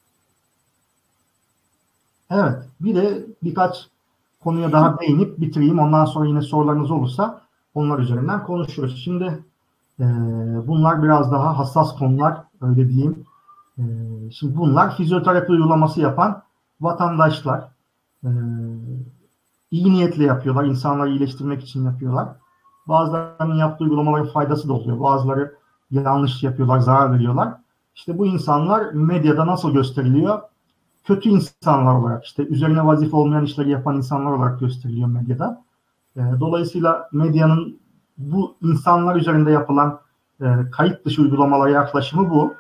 Evet, bir de birkaç konuya daha değinip bitireyim. Ondan sonra yine sorularınız olursa onlar üzerinden konuşuruz. Şimdi bunlar biraz daha hassas konular, öyle diyeyim. Şimdi bunlar fizyoterapi uygulaması yapan vatandaşlar. İyi niyetle yapıyorlar, insanları iyileştirmek için yapıyorlar. Bazılarının yaptığı uygulamaların faydası da oluyor. Bazıları yanlış yapıyorlar, zarar veriyorlar. İşte bu insanlar medyada nasıl gösteriliyor? Kötü insanlar olarak, işte üzerine vazife olmayan işleri yapan insanlar olarak gösteriliyor medyada. Dolayısıyla medyanın bu insanlar üzerinde yapılan kayıt dışı uygulamalara yaklaşımı bu.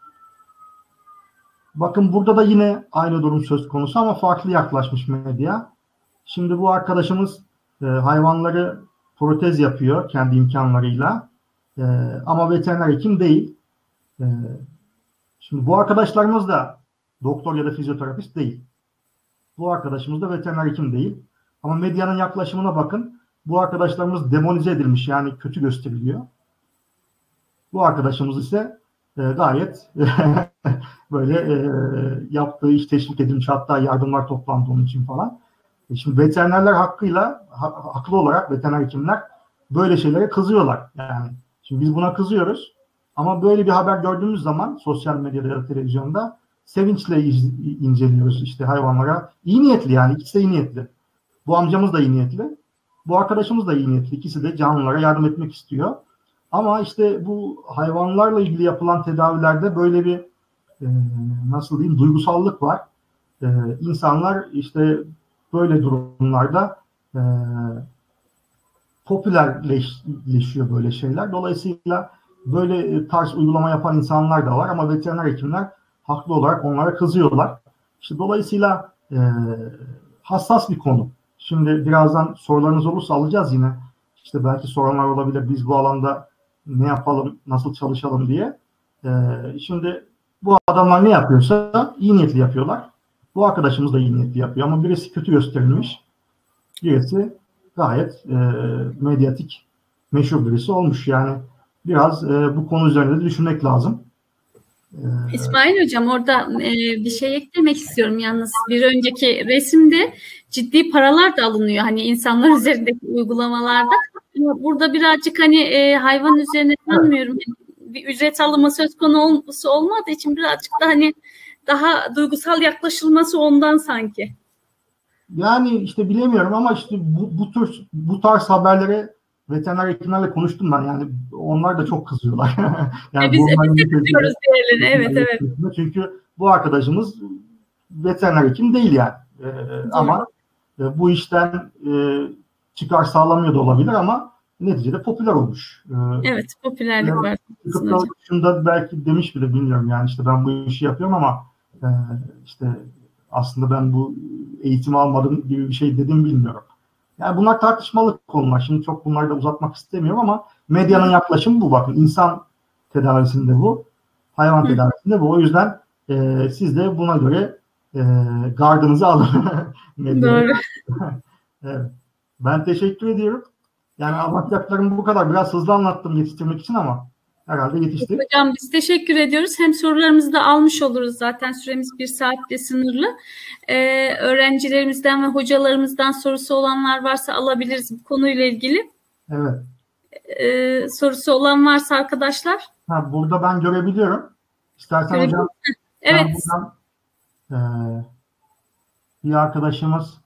Bakın burada da yine aynı durum söz konusu ama farklı yaklaşmış medya. Şimdi bu arkadaşımız hayvanları protez yapıyor kendi imkanlarıyla ama veteriner hekim değil. Şimdi bu arkadaşlarımız da doktor ya da fizyoterapist değil. Bu arkadaşımız da veteriner hekim değil. Ama medyanın yaklaşımına bakın. Bu arkadaşlarımız demonize edilmiş, yani kötü gösteriliyor. Bu arkadaşımız ise gayet böyle yaptığı iş teşvik edilmiş, hatta yardımlar toplandı onun için falan. Şimdi veterinerler haklı olarak veteriner hekimler böyle şeylere kızıyorlar. Yani şimdi biz buna kızıyoruz ama böyle bir haber gördüğümüz zaman sosyal medyada ya da televizyonda sevinçle inceliyoruz işte hayvanlara. İyi niyetli, yani ikisi de iyi niyetli. Bu amcamız da iyi niyetli. Bu arkadaşımız da iyi niyetli. İkisi de canlılara yardım etmek istiyor. Ama işte bu hayvanlarla ilgili yapılan tedavilerde böyle bir nasıl diyeyim, duygusallık var. İnsanlar işte böyle durumlarda popülerleşiyor böyle şeyler. Dolayısıyla böyle tarz uygulama yapan insanlar da var ama veteriner hekimler haklı olarak onlara kızıyorlar. İşte dolayısıyla hassas bir konu. Şimdi birazdan sorularınız olursa alacağız yine. İşte belki soranlar olabilir, biz bu alanda ne yapalım, nasıl çalışalım diye. Şimdi bu adamlar ne yapıyorsa iyi niyetli yapıyorlar. Bu arkadaşımız da iyi niyetli yapıyor ama birisi kötü gösterilmiş, birisi gayet medyatik, meşhur birisi olmuş. Yani biraz bu konu üzerinde de düşünmek lazım. İsmail Hocam, orada bir şey eklemek istiyorum yalnız. Bir önceki resimde ciddi paralar da alınıyor hani insanlar üzerindeki uygulamalarda. Ama burada birazcık hani hayvan üzerine sanmıyorum. Bir ücret alımı söz konusu olmadığı için birazcık da hani daha duygusal yaklaşılması ondan sanki. Yani işte bilemiyorum ama işte bu tarz haberlere veteriner hekimlerle konuştum ben. Yani onlar da çok kızıyorlar. Yani Biz bunların de kızıyoruz diğerlerine. Evet, evet. Çünkü bu arkadaşımız veteriner hekim değil yani. Ama bu işten çıkar sağlamıyor da olabilir ama neticede popüler olmuş. Evet, popülerlik var. Şunda belki demiş bile, bilmiyorum yani, işte ben bu işi yapıyorum ama işte aslında ben bu eğitimi almadım gibi bir şey dedim, bilmiyorum. Yani bunlar tartışmalı konular. Şimdi çok bunları da uzatmak istemiyorum ama medyanın yaklaşımı bu, bakın. İnsan tedavisinde bu, hayvan tedavisinde bu. O yüzden siz de buna göre gardınızı alın. Doğru. Evet. Ben teşekkür ediyorum. Yani anlatacaklarım bu kadar. Biraz hızlı anlattım yetiştirmek için ama herhalde yetişti. Hocam biz teşekkür ediyoruz. Hem sorularımızı da almış oluruz. Zaten süremiz 1 saatte sınırlı. Öğrencilerimizden ve hocalarımızdan sorusu olanlar varsa alabiliriz bu konuyla ilgili. Evet. Sorusu olan varsa arkadaşlar. Burada ben görebiliyorum. İstersen hocam. Evet. Buradan, bir arkadaşımız,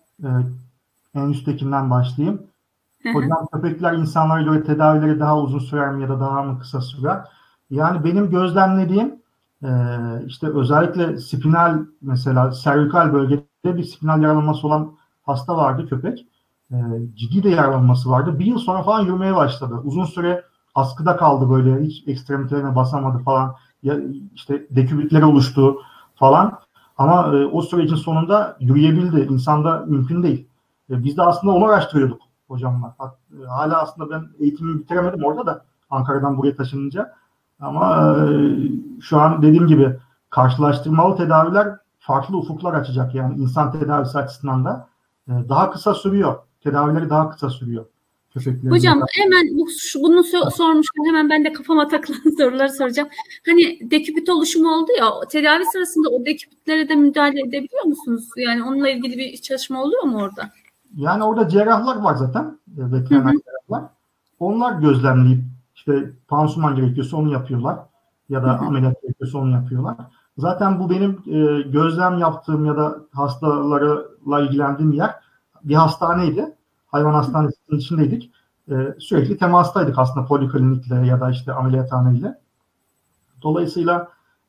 en üsttekinden başlayayım. Hocam, köpekler insanlara göre tedavileri daha uzun sürer mi ya da daha mı kısa sürer? Yani benim gözlemlediğim işte özellikle spinal, mesela servikal bölgede bir spinal yaralanması olan hasta vardı, köpek. Ciddi de yaralanması vardı. 1 yıl sonra falan yürümeye başladı. Uzun süre askıda kaldı, böyle hiç ekstremitelerine basamadı falan. Ya işte dekübitleri oluştu falan. Ama o sürecin sonunda yürüyebildi. İnsanda mümkün değil. Biz de aslında onu araştırıyorduk hocamla. Hala aslında ben eğitimimi bitiremedim orada da, Ankara'dan buraya taşınınca. Ama şu an dediğim gibi karşılaştırmalı tedaviler farklı ufuklar açacak. Yani insan tedavisi açısından da daha kısa sürüyor. Tedavileri daha kısa sürüyor. Hocam hemen bunu sormuşken hemen ben de kafama takılan soruları soracağım. Hani dekübit oluşumu oldu ya, tedavi sırasında o dekübitlere de müdahale edebiliyor musunuz? Yani onunla ilgili bir çalışma oluyor mu orada? Yani orada cerrahlar var zaten. Veteriner cerrahlar. Onlar gözlemleyip işte pansuman gerekiyorsa onu yapıyorlar. Ya da ameliyat gerekiyorsa onu yapıyorlar. Zaten bu benim gözlem yaptığım ya da hastalarla ilgilendiğim yer bir hastaneydi. Hayvan hastanesinin içindeydik. Sürekli temastaydık aslında poliklinikle ya da işte ameliyathaneyle. Dolayısıyla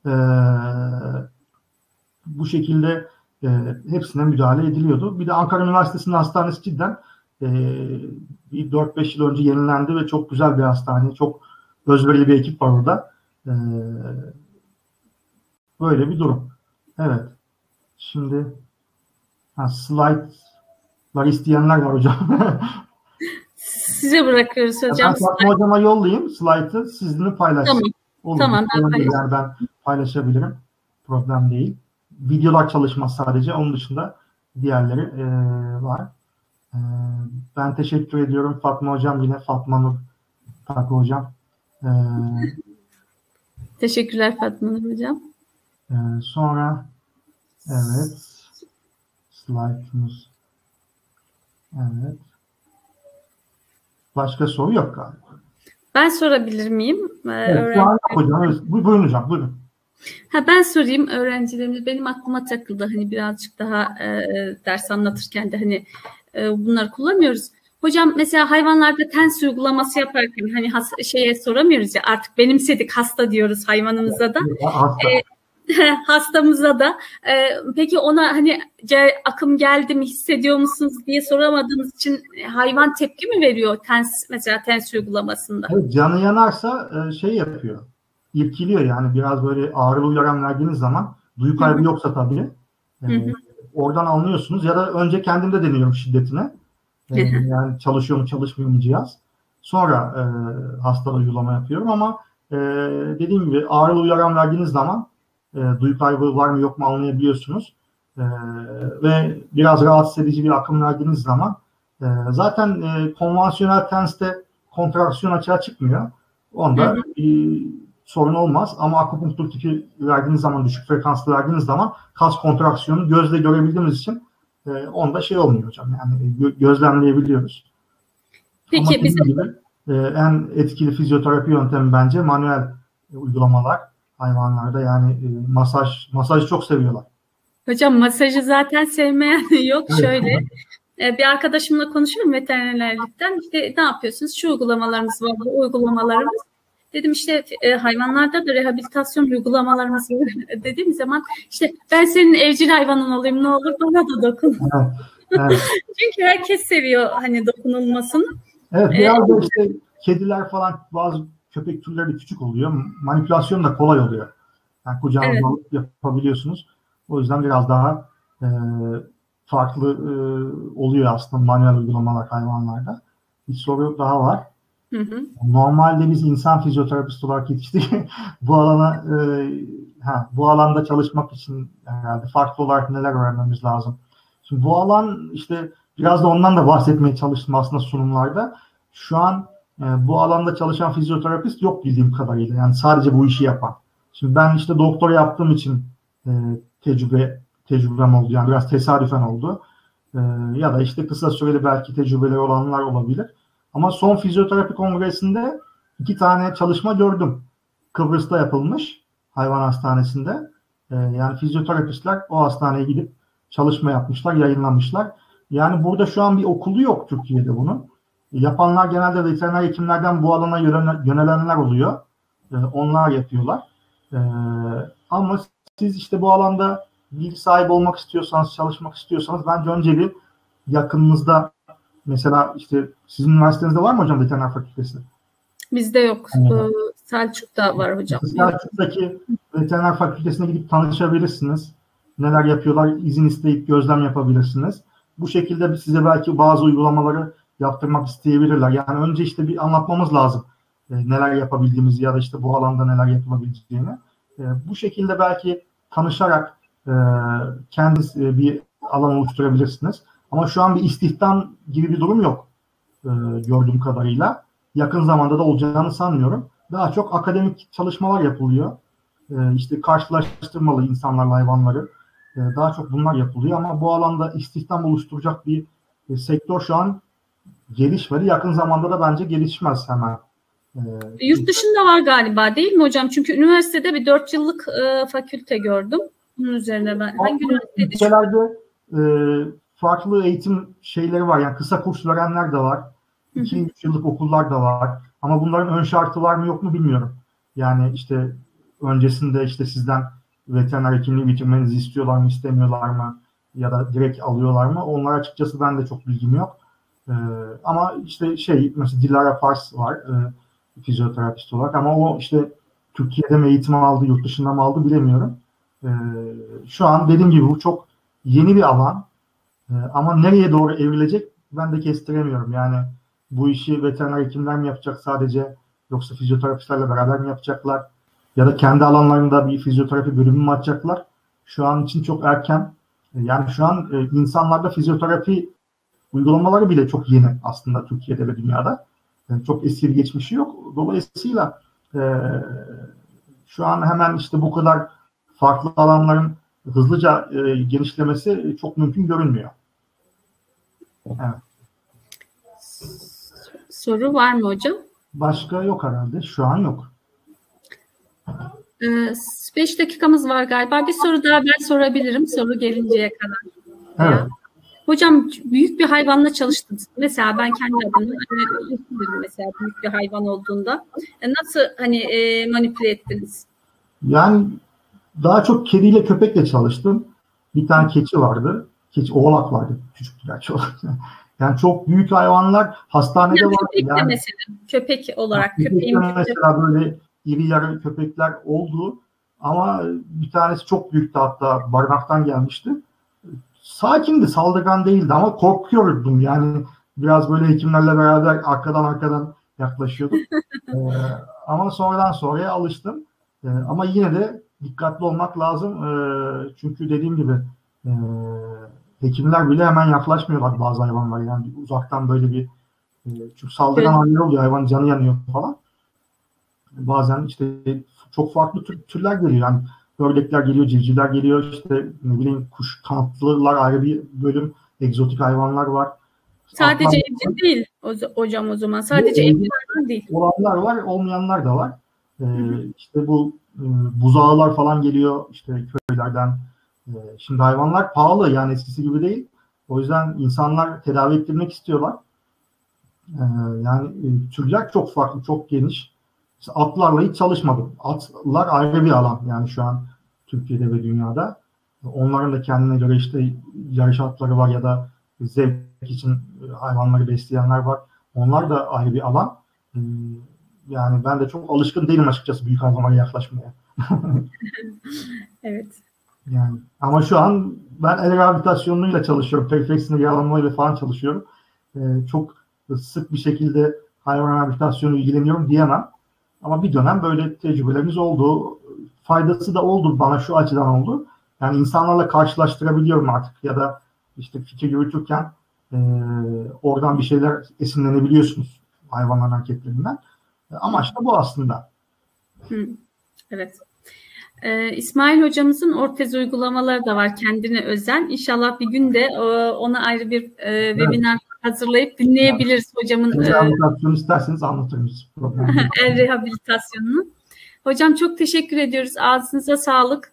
bu şekilde hepsine müdahale ediliyordu. Bir de Ankara Üniversitesi'nin hastanesi cidden bir 4-5 yıl önce yenilendi ve çok güzel bir hastane. Çok özverili bir ekip var orada. Böyle bir durum. Evet. Şimdi slaytlar isteyenler var hocam. Size bırakıyoruz hocam. Ben Fatma hocama yollayayım slaytı. Sizinle paylaşın. Tamam. Olur. Tamam. Ben paylaşabilirim. Problem değil. Videolar çalışmaz sadece. Onun dışında diğerleri var. Ben teşekkür ediyorum. Fatma hocam, yine Fatma Nur Takı hocam. Teşekkürler Fatma Nur hocam. Sonra evet, slide'ımız, evet. Başka soru yok galiba. Ben sorabilir miyim? Evet, hocam, evet. Buyurun hocam, buyurun. Ben sorayım öğrencilerimiz. Benim aklıma takıldı hani birazcık daha ders anlatırken de hani bunları kullanmıyoruz. Hocam mesela hayvanlarda TENS uygulaması yaparken hani şeye soramıyoruz ya, artık benimsedik, hasta diyoruz hayvanımıza da. Hastamıza da. Peki ona hani akım geldi mi, hissediyor musunuz diye soramadığımız için hayvan tepki mi veriyor mesela TENS uygulamasında? Evet, canı yanarsa şey yapıyor. İrkiliyor yani, biraz böyle ağrılı uyaran verdiğiniz zaman, duyu kaybı yoksa tabii oradan anlıyorsunuz, ya da önce kendimde deniyorum şiddetine. Yani çalışıyor mu çalışmıyor mu cihaz. Sonra hastada uygulama yapıyorum ama dediğim gibi ağrılı uyaran verdiğiniz zaman duyu kaybı var mı yok mu anlayabiliyorsunuz. Ve biraz rahatsız edici bir akım verdiğiniz zaman zaten konvansiyonel TENS'te kontraksiyon açığa çıkmıyor. Onda sorun olmaz. Ama akupunktur tipi verdiğiniz zaman, düşük frekanslı verdiğiniz zaman kas kontraksiyonu gözle görebildiğimiz için onda şey olmuyor hocam. Yani gözlemleyebiliyoruz. Peki ama dediğim gibi en etkili fizyoterapi yöntemi bence manuel uygulamalar hayvanlarda. Yani masajı çok seviyorlar. hocam masajı zaten sevmeyen yok. Evet. Şöyle bir arkadaşımla konuşuyorum veterinerlikten. İşte ne yapıyorsunuz? Şu uygulamalarımız var, bu uygulamalarımız. Dedim işte hayvanlarda da rehabilitasyon uygulamalarımız var dediğim zaman işte ben senin evcil hayvanın olayım, ne olur bana da dokun. Evet. Evet. Çünkü herkes seviyor hani dokunulmasını. Evet, biraz da işte kediler falan, bazı köpek türleri de küçük oluyor. Manipülasyon da kolay oluyor. Yani kucağınıza alıp yapabiliyorsunuz. O yüzden biraz daha farklı oluyor aslında manuel uygulamalar hayvanlarda. Bir soru daha var. Hı hı. Normalde biz insan fizyoterapist olarak yetiştik. Bu alanda çalışmak için herhalde farklı olarak neler öğrenmemiz lazım? Şimdi bu alan, işte biraz da ondan da bahsetmeye çalıştım aslında sunumlarda. Şu an bu alanda çalışan fizyoterapist yok bildiğim kadarıyla. Yani sadece bu işi yapan. Şimdi ben işte doktora yaptığım için tecrübem oldu. Yani biraz tesadüfen oldu. Ya da işte kısa süreli belki tecrübeleri olanlar olabilir. Ama son fizyoterapi kongresinde 2 tane çalışma gördüm. Kıbrıs'ta yapılmış hayvan hastanesinde. Yani fizyoterapistler o hastaneye gidip çalışma yapmışlar, yayınlamışlar. Yani burada şu an bir okulu yok Türkiye'de bunun. Yapanlar genelde veteriner hekimlerden bu alana yönelenler oluyor. Onlar yapıyorlar. Ama siz işte bu alanda bilgi sahibi olmak istiyorsanız, çalışmak istiyorsanız bence önce bir yakınınızda, mesela işte sizin üniversitenizde var mı hocam veteriner fakültesi? Bizde yok. Selçuk'ta var hocam. Selçuk'taki veteriner fakültesine gidip tanışabilirsiniz. Neler yapıyorlar, izin isteyip gözlem yapabilirsiniz. Bu şekilde size belki bazı uygulamaları yaptırmak isteyebilirler. Yani önce işte bir anlatmamız lazım. Neler yapabildiğimizi ya da işte bu alanda neler yapılabileceğini. Bu şekilde belki tanışarak kendiniz bir alan oluşturabilirsiniz. Ama şu an bir istihdam gibi bir durum yok gördüğüm kadarıyla. Yakın zamanda da olacağını sanmıyorum. Daha çok akademik çalışmalar yapılıyor. İşte karşılaştırmalı insanlarla hayvanları. Daha çok bunlar yapılıyor ama bu alanda istihdam oluşturacak bir sektör şu an gelişmedi. Yakın zamanda da bence gelişmez hemen. Yurt dışında var galiba değil mi hocam? Çünkü üniversitede bir 4 yıllık fakülte gördüm. Bunun üzerine ben hangi üniversitede farklı eğitim şeyleri var. Yani kısa kurs verenler de var. 2-3 yıllık okullar da var. Ama bunların ön şartı var mı yok mu bilmiyorum. Yani işte öncesinde işte sizden veteriner hekimliği bitirmenizi istiyorlar mı, istemiyorlar mı? Ya da direkt alıyorlar mı? Onlar açıkçası ben de çok bilgim yok. Ama işte mesela Dilara Fars var fizyoterapist olarak, ama o işte Türkiye'de mi eğitim aldı, yurt dışında mı aldı bilemiyorum. Şu an dediğim gibi bu çok yeni bir alan. Ama nereye doğru evrilecek ben de kestiremiyorum. Yani bu işi veteriner hekimler mi yapacak sadece, yoksa fizyoterapistlerle beraber mi yapacaklar? Ya da kendi alanlarında bir fizyoterapi bölümü mü açacaklar? Şu an için çok erken. Yani şu an insanlarda fizyoterapi uygulamaları bile çok yeni aslında Türkiye'de ve dünyada. Çok eski bir geçmişi yok. Dolayısıyla şu an hemen işte bu kadar farklı alanların hızlıca genişlemesi çok mümkün görünmüyor. Evet. Soru var mı hocam? Başka yok herhalde. Şu an yok. 5 dakikamız var galiba. Bir soru daha ben sorabilirim soru gelinceye kadar. Evet. Hocam büyük bir hayvanla çalıştınız. Mesela ben kendi adıma mesela büyük bir hayvan olduğunda nasıl manipüle ettiniz? Yani daha çok kediyle köpekle çalıştım. Bir tane keçi vardı. Oğlak vardı. Küçüktü gerçi oğlak. Yani çok büyük hayvanlar hastanede var. Yani mesela köpek olarak mesela böyle iri yarı köpekler oldu. Ama bir tanesi çok büyüktü, hatta barınaktan gelmişti. Sakindi, saldırgan değildi ama korkuyordum. Yani biraz böyle hekimlerle beraber arkadan yaklaşıyordum. Ama sonraya alıştım. Ama yine de dikkatli olmak lazım. Çünkü dediğim gibi hekimler bile hemen yaklaşmıyorlar bazı hayvanlara. Yani uzaktan böyle bir çünkü saldırgan hamle oluyor, hayvanın canı yanıyor falan. bazen işte çok farklı türler geliyor. Yani ördekler geliyor, civcivler geliyor, işte ne bileyim kuş kanatlılar ayrı bir bölüm, egzotik hayvanlar var. Sadece Atlar evcil değil hocam o zaman. Sadece evcil hayvan değil. olanlar var, olmayanlar da var. İşte bu buzağılar falan geliyor işte köylerden. Şimdi hayvanlar pahalı, yani eskisi gibi değil. O yüzden insanlar tedavi ettirmek istiyorlar. Yani türler çok farklı, çok geniş. İşte atlarla hiç çalışmadım. Atlar ayrı bir alan yani şu an Türkiye'de ve dünyada. Onların da kendine göre işte yarış atları var ya da zevk için hayvanları besleyenler var. Onlar da ayrı bir alan. Yani ben de çok alışkın değilim açıkçası büyük hayvanlara yaklaşmaya. Evet. Yani ama şu an ben el rehabilitasyonuyla çalışıyorum. Periferik sinir yağlanmayla falan çalışıyorum. Çok sık bir şekilde hayvan rehabilitasyonu ilgileniyorum diyemem. Ama bir dönem böyle tecrübelerimiz oldu. Faydası da oldu, bana şu açıdan oldu. Yani insanlarla karşılaştırabiliyorum artık ya da işte fikir yürütürken oradan bir şeyler esinlenebiliyorsunuz hayvanların hareketlerinden. Amaç da bu aslında. Evet. İsmail hocamızın ortez uygulamaları da var kendine özel. İnşallah bir gün de ona ayrı bir webinar hazırlayıp dinleyebiliriz hocamın. Rehabilitasyon isterseniz anlatırız. El rehabilitasyonunu. Hocam çok teşekkür ediyoruz. Ağzınıza sağlık.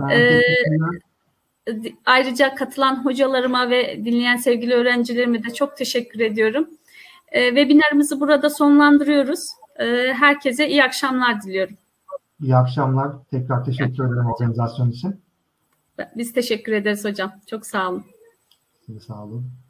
Ayrıca katılan hocalarıma ve dinleyen sevgili öğrencilerime de çok teşekkür ediyorum. Webinarımızı burada sonlandırıyoruz. Herkese iyi akşamlar diliyorum. İyi akşamlar. Tekrar teşekkür ederim organizasyon için. Biz teşekkür ederiz hocam. Çok sağ olun. Sağ olun.